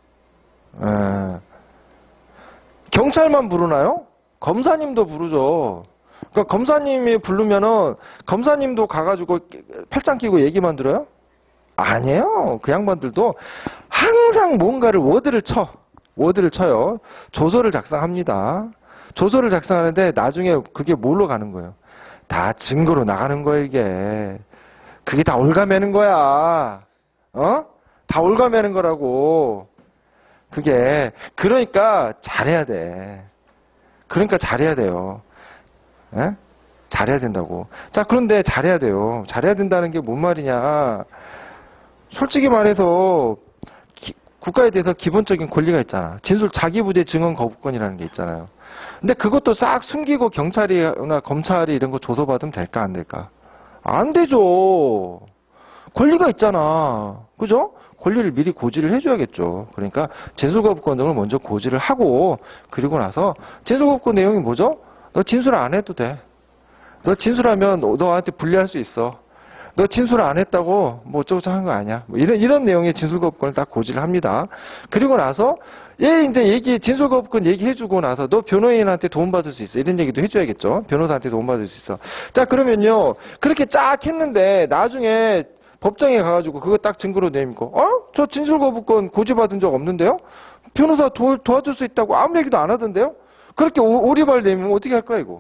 경찰만 부르나요? 검사님도 부르죠. 그러니까 검사님이 부르면은 검사님도 가가지고 팔짱 끼고 얘기만 들어요? 아니에요. 그 양반들도 항상 뭔가를 워드를 쳐요. 조서를 작성합니다. 조서를 작성하는데 나중에 그게 뭘로 가는 거예요? 다 증거로 나가는 거예요, 이게. 그게 다 올가매는 거야. 다 올가매는 거라고. 그게. 그러니까 잘해야 돼. 그러니까 잘해야 돼요. 예? 잘해야 된다고. 자, 그런데 잘해야 돼요. 잘해야 된다는 게 뭔 말이냐. 솔직히 말해서 국가에 대해서 기본적인 권리가 있잖아. 진술 자기부재 증언 거부권이라는 게 있잖아요. 근데 그것도 싹 숨기고 경찰이나 검찰이 이런 거 조서받으면 될까 안 될까? 안 되죠. 권리가 있잖아. 그죠? 권리를 미리 고지를 해줘야겠죠. 그러니까 진술거부권 등을 먼저 고지를 하고 그리고 나서 진술거부권 내용이 뭐죠? 너 진술 안 해도 돼. 너 진술하면 너한테 불리할 수 있어. 너 진술 안 했다고 뭐 어쩌고저쩌고 하는 거 아니야. 뭐 이런 내용의 진술거부권을 딱 고지를 합니다. 그리고 나서 얘 이제 진술거부권 얘기해주고 나서 너 변호인한테 도움받을 수 있어. 이런 얘기도 해줘야겠죠. 변호사한테 도움받을 수 있어. 자, 그러면요. 그렇게 쫙 했는데 나중에 법정에 가가지고 그거 딱 증거로 내밀고 저 진술거부권 고지받은 적 없는데요? 변호사 도와줄 수 있다고 아무 얘기도 안 하던데요? 그렇게 오리발 내면 어떻게 할 거야 이거?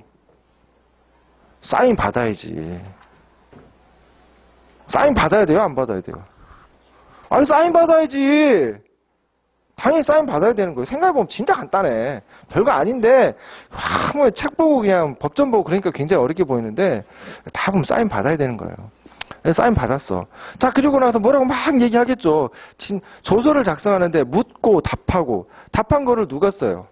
사인 받아야지. 사인 받아야 돼요? 안 받아야 돼요? 아니 사인 받아야지. 당연히 사인 받아야 되는 거예요. 생각해보면 진짜 간단해. 별거 아닌데 뭐 책 보고 그냥 법전 보고 그러니까 굉장히 어렵게 보이는데 다 보면 사인 받아야 되는 거예요. 사인 받았어. 자, 그리고 나서 뭐라고 막 얘기하겠죠. 조서를 작성하는데 묻고 답하고 답한 거를 누가 써요?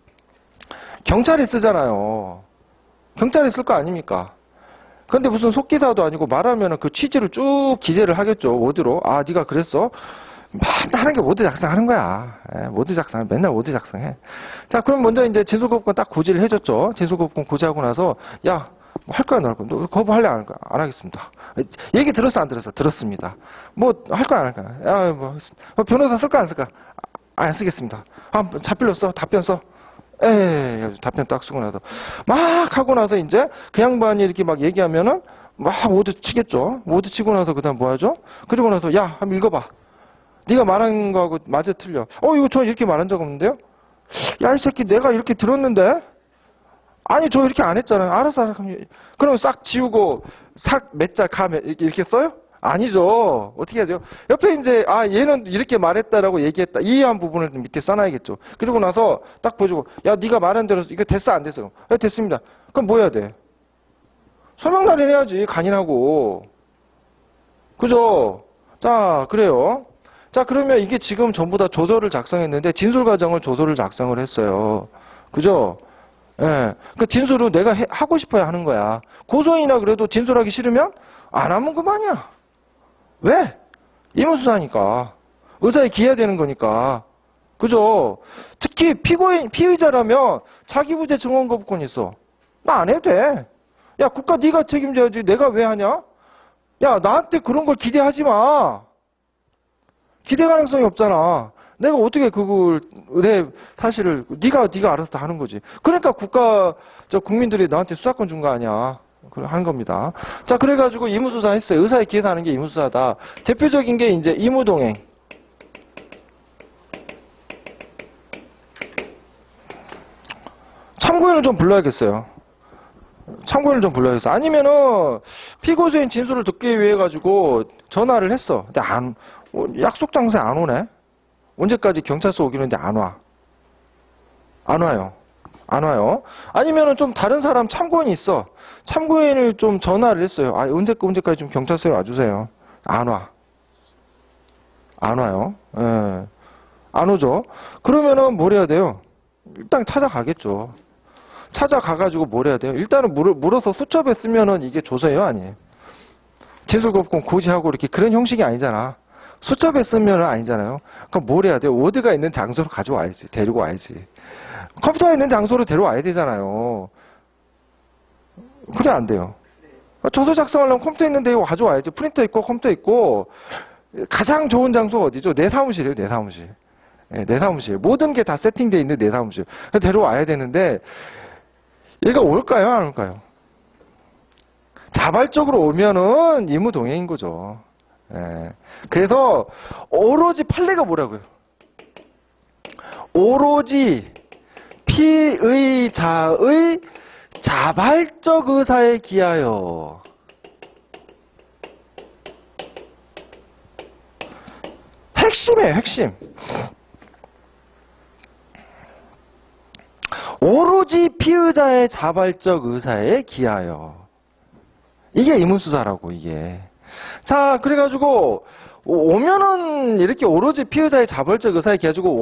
경찰이 쓰잖아요. 경찰이 쓸 거 아닙니까? 근데 무슨 속기사도 아니고 말하면 그 취지를 쭉 기재를 하겠죠. 워드로. 아, 네가 그랬어? 맨날 하는 게 워드 작성하는 거야. 워드 작성, 맨날 워드 작성해. 자, 그럼 먼저 이제 진술거부권 딱 고지를 해줬죠. 진술거부권 고지하고 나서, 야, 뭐 할 거야, 너 할 거야? 너 거부할래, 안 할 거야? 안 하겠습니다. 얘기 들었어, 안 들었어? 들었습니다. 뭐, 할 거야, 안 할 거야? 야, 뭐, 변호사 쓸까, 안 쓸까? 안 쓰겠습니다. 자필로 써, 답변 써. 답변 딱 쓰고 나서 막 하고 나서 이제 그 양반이 이렇게 막 얘기하면은 막 모두 치겠죠. 모두 치고 나서 그다음 뭐 하죠? 그리고 나서 야, 한번 읽어봐. 네가 말한 거하고 맞아 틀려. 이거 저 이렇게 말한 적 없는데요? 야, 이 새끼 내가 이렇게 들었는데? 아니 저 이렇게 안 했잖아요. 알았어. 그럼 싹 지우고 삭 맷자 가 이렇게 써요? 아니죠. 어떻게 해야 돼요? 옆에 이제 얘는 이렇게 말했다라고 얘기했다. 이해한 부분을 밑에 써놔야겠죠. 그리고 나서 딱 보여주고 야, 네가 말한 대로 이거 됐어 안 됐어? 됐습니다. 그럼 뭐 해야 돼? 설명날인 해야지. 간이라고. 그죠? 자, 그래요. 자, 그러면 이게 지금 전부 다 조서를 작성했는데 진술 과정을 조서를 작성을 했어요. 그죠? 예. 그 진술을 내가 하고 싶어야 하는 거야. 고소인이나 그래도 진술하기 싫으면 안 하면 그만이야. 왜? 임의수사니까. 의사에 기해야 되는 거니까. 그죠? 특히 피의자라면 자기부재 증언 거부권이 있어. 나 안 해도 돼. 야, 국가 네가 책임져야지. 내가 왜 하냐? 야, 나한테 그런 걸 기대하지 마. 기대 가능성이 없잖아. 내가 어떻게 그걸 내 사실을 네가 알아서 다 하는 거지. 그러니까 국민들이 나한테 수사권 준 거 아니야. 하는 겁니다. 자, 그래가지고 임의수사 했어요. 의사에 기해서 하는 게 임의수사다. 대표적인 게 이제 임의동행. 참고인을 좀 불러야겠어요. 참고인을 좀 불러야겠어. 아니면은 피고소인 진술을 듣기 위해 가지고 전화를 했어. 근데 약속 장소에 안 오네. 언제까지 경찰서 오기로 했는데 안 와. 안 와요. 안 와요. 아니면은 좀 다른 사람 참고인이 있어. 참고인을 좀 전화를 했어요. 언제까지 좀 경찰서에 와주세요. 안 와. 안 와요. 예. 안 오죠. 그러면은 뭘 해야 돼요? 일단 찾아가겠죠. 찾아가가지고 뭘 해야 돼요? 일단은 물어서 수첩했으면은 이게 조서예요, 아니에요? 진술거부권 고지하고 이렇게 그런 형식이 아니잖아. 수첩했으면은 아니잖아요. 그럼 뭘 해야 돼요? 워드가 있는 장소로 가져와야지. 데리고 와야지. 컴퓨터가 있는 장소로 데려와야 되잖아요. 그래 안 돼요. 조서 작성하려면 컴퓨터 있는 데 가져와야지. 프린터 있고 컴퓨터 있고. 가장 좋은 장소가 어디죠? 내 사무실이에요. 내 사무실. 네, 내 사무실. 모든 게 다 세팅되어 있는 내 사무실. 데려와야 되는데 얘가 올까요? 안 올까요? 자발적으로 오면은 임의동행인 거죠. 예. 그래서 오로지 판례가 뭐라고요? 오로지 피의자의 자발적 의사에 기하여 핵심이에요, 핵심. 오로지 피의자의 자발적 의사에 기하여. 이게 의문수사라고, 이게. 자, 그래가지고, 오면은, 이렇게 오로지 피의자의 자발적 의사에 기해가지고,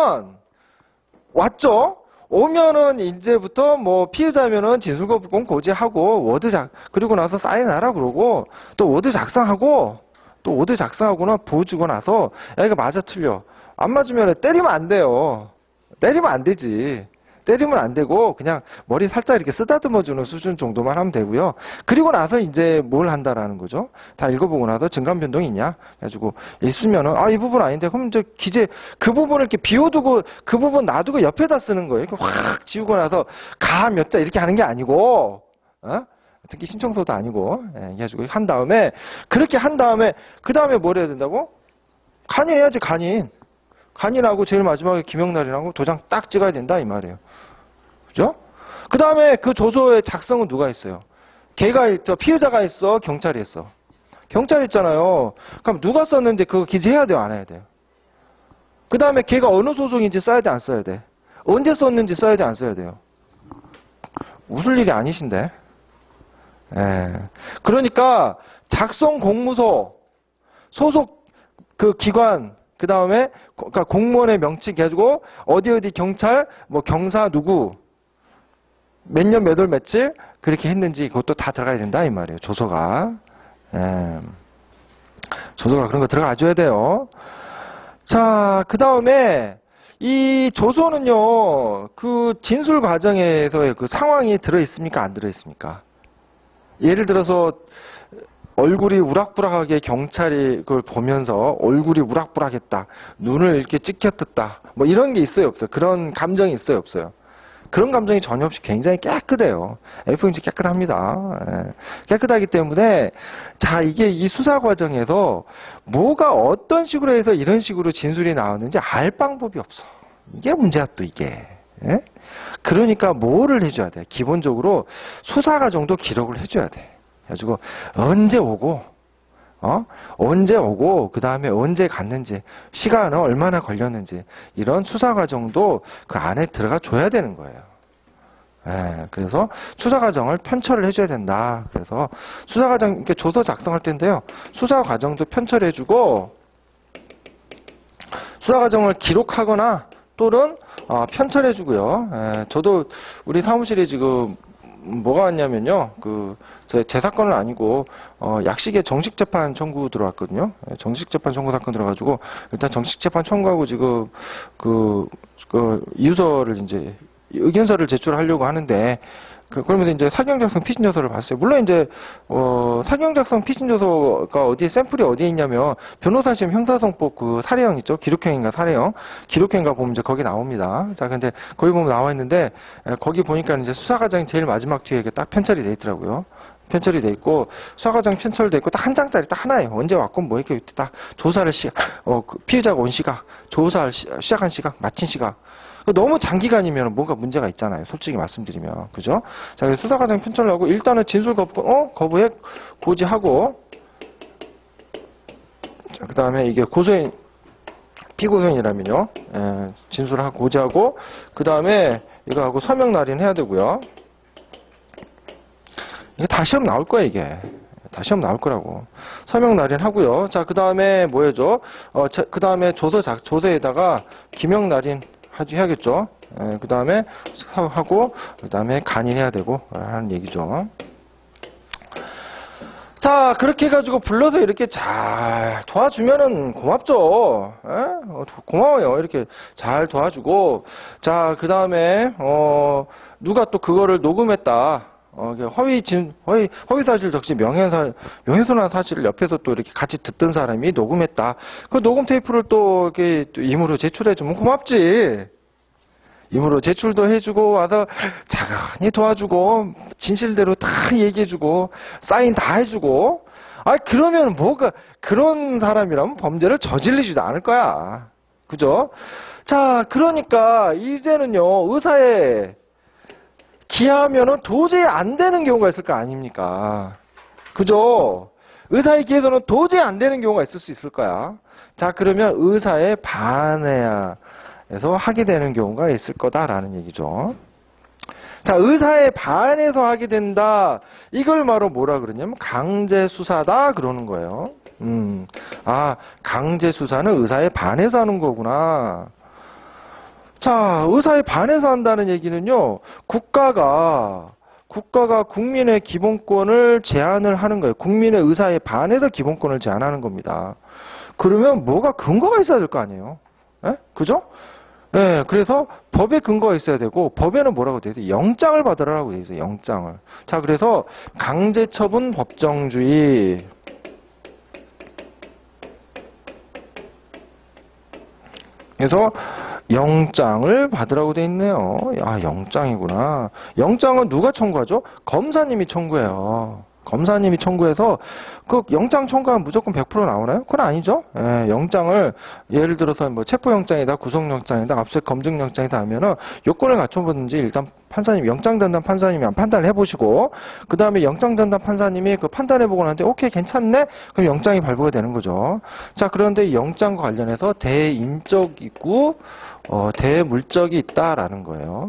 왔죠? 오면은, 이제부터 뭐, 피의자면은 진술거부권 고지하고, 그리고 나서 사인하라 그러고, 또 워드 작성하고, 또 워드 작성하거나 보여주고 나서, 야, 이거 맞아, 틀려. 안 맞으면 때리면 안 돼요. 때리면 안 되지. 때리면 안 되고 그냥 머리 살짝 이렇게 쓰다듬어주는 수준 정도만 하면 되고요. 그리고 나서 이제 뭘 한다라는 거죠. 다 읽어보고 나서 증감 변동이 있냐? 해가지고 있으면은 이 부분 아닌데 그럼 이제 기재 그 부분을 이렇게 비워두고 그 부분 놔두고 옆에다 쓰는 거예요. 이렇게 확 지우고 나서 가 몇 자 이렇게 하는 게 아니고, 특히 신청서도 아니고, 해가지고 한 다음에 그렇게 한 다음에 그 다음에 뭘 해야 된다고? 간인해야지 간인. 간인하고 제일 마지막에 기명날인하고 도장 딱 찍어야 된다 이 말이에요. 그죠? 그 다음에 그 조서의 작성은 누가 했어요? 걔가 있죠. 피의자가 있어. 경찰이 했어. 경찰이 있잖아요. 그럼 누가 썼는지 그거 기재해야 돼요? 안 해야 돼요? 그 다음에 걔가 어느 소송인지 써야 돼? 안 써야 돼? 언제 썼는지 써야 돼? 안 써야 돼요? 웃을 일이 아니신데. 그러니까 작성 공무서 소속 그 기관 그 다음에 그러니까 공무원의 명칭 해가지고 어디 경찰 뭐 경사 누구 몇 년 몇 월 며칠 그렇게 했는지 그것도 다 들어가야 된다 이 말이에요. 조서가. 조서가 그런 거 들어가줘야 돼요. 자, 그 다음에 이 조서는요 그 진술 과정에서의 그 상황이 들어있습니까? 안 들어있습니까? 예를 들어서 얼굴이 우락부락하게 경찰이 그걸 보면서 얼굴이 우락부락했다. 눈을 이렇게 찍혔다. 뭐 이런 게 있어요, 없어요? 그런 감정이 있어요, 없어요? 그런 감정이 전혀 없이 굉장히 깨끗해요. A4용지 깨끗합니다. 깨끗하기 때문에 자 이게 이 수사 과정에서 뭐가 어떤 식으로 해서 이런 식으로 진술이 나왔는지 알 방법이 없어. 이게 문제야 또 이게. 그러니까 뭐를 해줘야 돼? 기본적으로 수사 과정도 기록을 해줘야 돼. 그래가지고 언제 오고 그 다음에 언제 갔는지 시간은 얼마나 걸렸는지 이런 수사 과정도 그 안에 들어가 줘야 되는 거예요. 그래서 수사 과정을 편철을 해줘야 된다. 그래서 수사 과정 이렇게 조서 작성할 때인데요. 수사 과정도 편철해주고 수사 과정을 기록하거나 또는 편철해주고요. 저도 우리 사무실에 지금 뭐가 왔냐면요. 제 사건은 아니고, 약식의 정식재판 청구 들어왔거든요. 정식재판 청구 사건 들어가지고, 일단 정식재판 청구하고 지금, 이유서를 이제, 의견서를 제출하려고 하는데, 그러면서 이제 사경작성 피신조서를 봤어요. 물론 이제, 사경작성 피신조서가 어디에, 샘플이 어디에 있냐면, 변호사심 형사성법 그 사례형 있죠? 기록형인가 사례형? 기록형인가 보면 이제 거기 나옵니다. 자, 근데 거기 보면 나와 있는데, 거기 보니까 이제 수사과정이 제일 마지막 뒤에 이게 딱 편철이 돼 있더라고요. 편철이 돼 있고, 수사과정 편철돼 있고, 딱 한 장짜리 딱 하나예요. 언제 왔고, 뭐 이렇게 딱 조사를 피해자가 온 시각, 조사를 시작한 시각, 마친 시각. 너무 장기간이면 뭔가 문제가 있잖아요. 솔직히 말씀드리면. 그죠? 자, 수사 과정 편철을 하고, 일단은 진술 거부해, 고지하고, 자, 그 다음에 이게 고소인, 피고인이라면요. 진술하고 고지하고, 그 다음에 이거 하고 서명 날인 해야 되고요. 이게 다 시험 나올 거야, 이게. 다 시험 나올 거라고. 서명 날인 하고요. 자, 그 다음에 뭐 해줘? 그 다음에 조서에다가 기명 날인 해야겠죠. 그 다음에 하고 그 다음에 간인해야 되고 하는 얘기죠. 자, 그렇게 해가지고 불러서 이렇게 잘 도와주면은 고맙죠. 고마워요. 이렇게 잘 도와주고, 자, 그 다음에 누가 또 그거를 녹음했다. 허위 사실 적시 명예훼손한 사실을 옆에서 또 이렇게 같이 듣던 사람이 녹음했다. 그 녹음 테이프를 또 이렇게 임으로 제출해주면 고맙지. 임으로 제출도 해주고 와서 자간히 도와주고 진실대로 다 얘기해주고 사인 다 해주고 아, 그러면 뭐가, 그런 사람이라면 범죄를 저질리지도 않을 거야. 그죠? 자, 그러니까 이제는요, 의사에 기하면은 도저히 안 되는 경우가 있을 거 아닙니까? 그죠? 의사에 기해서는 도저히 안 되는 경우가 있을 수 있을 거야. 자, 그러면 의사에 반해야 해서 하게 되는 경우가 있을 거다라는 얘기죠. 자, 의사에 반해서 하게 된다. 이걸 말로 뭐라 그러냐면 강제수사다 그러는 거예요. 아, 강제수사는 의사에 반해서 하는 거구나. 자, 의사에 반해서 한다는 얘기는요, 국가가 국민의 기본권을 제한을 하는 거예요. 국민의 의사에 반해서 기본권을 제한하는 겁니다. 그러면 뭐가 근거가 있어야 될 거 아니에요? 예? 그죠? 예, 그래서 법에 근거가 있어야 되고, 법에는 뭐라고 되어 있어요? 영장을 받으라고 되어 있어요, 영장을. 자, 그래서 강제처분 법정주의. 그래서 영장을 받으라고 돼 있네요. 아, 영장이구나. 영장은 누가 청구하죠? 검사님이 청구해요. 검사님이 청구해서 그 영장 청구하면 무조건 100% 나오나요? 그건 아니죠. 예, 영장을 예를 들어서 뭐 체포영장이다, 구속영장이다, 압수수색 검증영장이다 하면은 요건을 갖춰보든지 일단 판사님 영장 전담 판사님이 판단을 해보시고 그 다음에 영장 전담 판사님이 그 판단해보고 나는데 오케이 괜찮네? 그럼 영장이 발부가 되는 거죠. 자, 그런데 이 영장과 관련해서 대인적이고 대물적이 있다라는 거예요.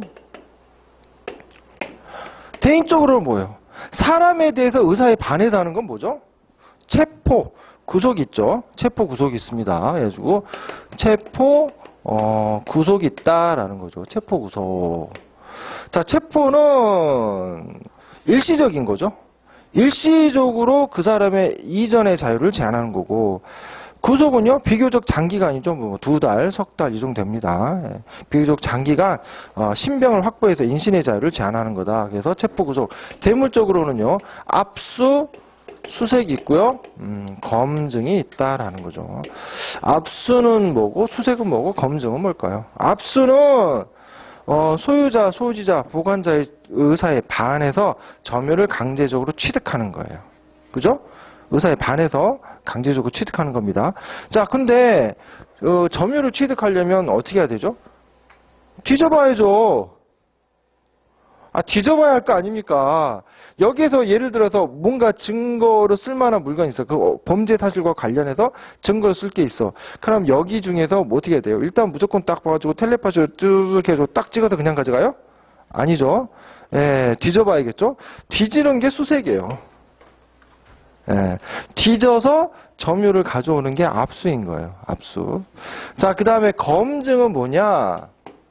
대인적으로는 뭐예요? 사람에 대해서 의사에 반해서 하는 건 뭐죠? 체포, 구속이 있죠. 체포, 구속이 있습니다. 그래가지고 체포, 구속이 있다라는 거죠. 체포, 구속. 자, 체포는 일시적인 거죠. 일시적으로 그 사람의 이전의 자유를 제한하는 거고, 구속은요, 비교적 장기간이죠. 뭐, 2달, 석 달 이 정도 됩니다. 예. 비교적 장기간, 신병을 확보해서 인신의 자유를 제한하는 거다. 그래서 체포, 구속. 대물적으로는요, 압수, 수색이 있고요, 검증이 있다라는 거죠. 압수는 뭐고, 수색은 뭐고, 검증은 뭘까요? 압수는, 소유자, 소지자, 보관자의 의사에 반해서 점유를 강제적으로 취득하는 거예요. 그죠? 의사에 반해서 강제적으로 취득하는 겁니다. 자, 근데 점유를 취득하려면 어떻게 해야 되죠? 뒤져봐야죠. 아, 뒤져봐야 할 거 아닙니까? 여기에서 예를 들어서 뭔가 증거로 쓸만한 물건이 있어. 그 범죄 사실과 관련해서 증거를 쓸 게 있어. 그럼 여기 중에서 뭐 어떻게 해야 돼요? 일단 무조건 딱 봐가지고 텔레파시로 쭉 해서 딱 찍어서 그냥 가져가요? 아니죠. 예, 뒤져봐야겠죠? 뒤지는 게 수색이에요. 예, 뒤져서 점유를 가져오는 게 압수인 거예요. 압수. 자, 그 다음에 검증은 뭐냐?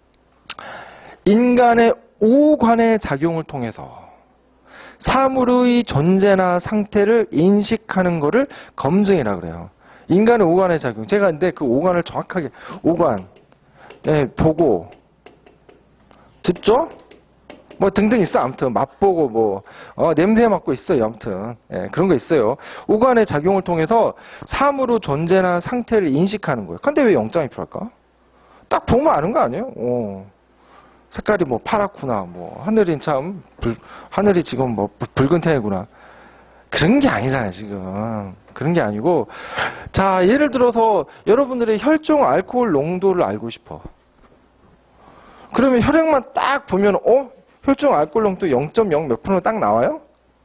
인간의 오관의 작용을 통해서 사물의 존재나 상태를 인식하는 거를 검증이라 그래요. 인간의 오관의 작용. 제가 근데 그 오관을 정확하게 오관, 예, 보고, 듣죠? 뭐 등등 있어. 아무튼 맛보고 뭐 냄새 맡고 있어요. 아무튼 예, 그런 거 있어요. 오관의 작용을 통해서 사물의 존재나 상태를 인식하는 거예요. 근데 왜 영장이 필요할까? 딱 보면 아는 거 아니에요? 색깔이 뭐 파랗구나. 뭐 하늘이 참 하늘이 지금 뭐 붉은 태구나. 그런 게 아니잖아요. 지금 그런 게 아니고, 자, 예를 들어서 여러분들의 혈중 알코올 농도를 알고 싶어. 그러면 혈액만 딱 보면 혈중 알코올 농도 0.0 몇 프로 딱 나와요?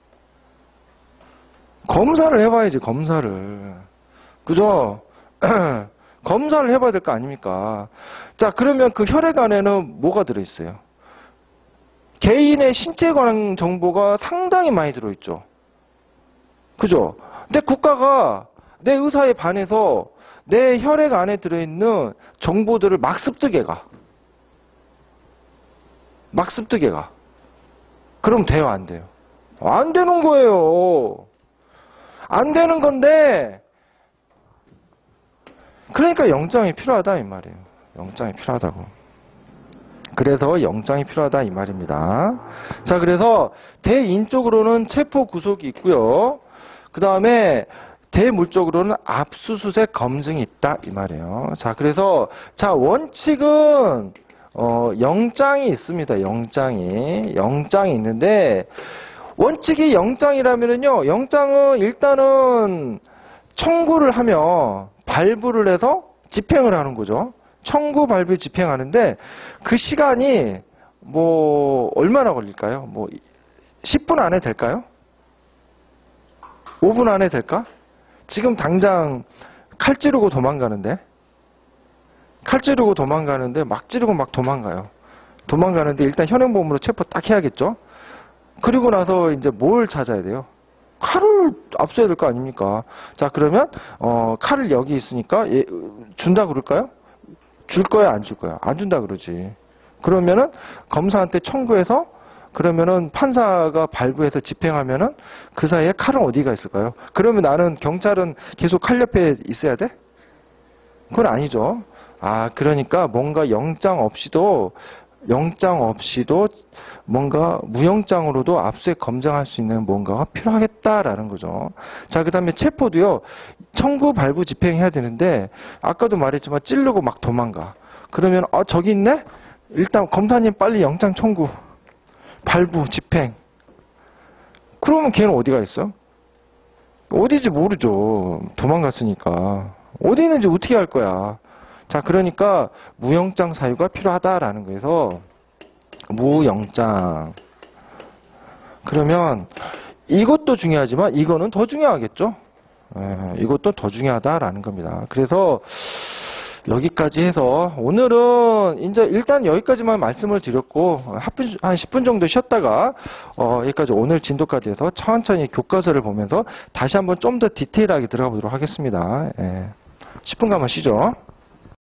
검사를 해봐야지, 검사를. 그죠? 검사를 해봐야 될 거 아닙니까? 자, 그러면 그 혈액 안에는 뭐가 들어있어요? 개인의 신체에 관한 정보가 상당히 많이 들어있죠. 그죠? 근데 국가가 내 의사에 반해서 내 혈액 안에 들어있는 정보들을 막 습득해 가. 막 습득해 가. 그럼 돼요, 안 돼요? 안 되는 거예요. 안 되는 건데, 그러니까 영장이 필요하다 이 말이에요. 영장이 필요하다고. 그래서 영장이 필요하다 이 말입니다. 자, 그래서 대인적으로는 체포 구속이 있고요. 그 다음에 대물적으로는 압수수색 검증이 있다 이 말이에요. 자, 그래서 자, 원칙은 영장이 있습니다. 영장이 있는데 원칙이 영장이라면은요, 영장은 일단은 청구를 하며 발부를 해서 집행을 하는 거죠. 청구, 발부, 집행하는데 그 시간이 뭐 얼마나 걸릴까요? 뭐 10분 안에 될까요? 5분 안에 될까? 지금 당장 칼 찌르고 도망가는데 막 찌르고 막 도망가는데 일단 현행범으로 체포 딱 해야겠죠. 그리고 나서 이제 뭘 찾아야 돼요? 칼을 압수해야 될 거 아닙니까? 자, 그러면 칼을 여기 있으니까 준다 그럴까요? 줄 거야, 안 줄 거야? 안 준다 그러지. 그러면은 검사한테 청구해서 그러면은 판사가 발부해서 집행하면은 그 사이에 칼은 어디가 있을까요? 그러면 나는 경찰은 계속 칼 옆에 있어야 돼? 그건 아니죠. 아, 그러니까 뭔가 영장 없이도 뭔가 무영장으로도 압수액 검증할 수 있는 뭔가가 필요하겠다라는 거죠. 자, 그 다음에 체포도요, 청구, 발부, 집행해야 되는데, 아까도 말했지만 찌르고 막 도망가. 그러면, 저기 있네? 일단 검사님 빨리 영장 청구, 발부, 집행. 그러면 걔는 어디가 있어? 어디지 모르죠. 도망갔으니까. 어디 있는지 어떻게 할 거야. 자, 그러니까 무영장 사유가 필요하다라는 거에서 무영장. 그러면 이것도 중요하지만 이거는 더 중요하겠죠. 이것도 더 중요하다라는 겁니다. 그래서 여기까지 해서 오늘은 이제 일단 여기까지만 말씀을 드렸고 한 10분 정도 쉬었다가 여기까지 오늘 진도까지 해서 천천히 교과서를 보면서 다시 한번 좀 더 디테일하게 들어가 보도록 하겠습니다. 10분간만 쉬죠.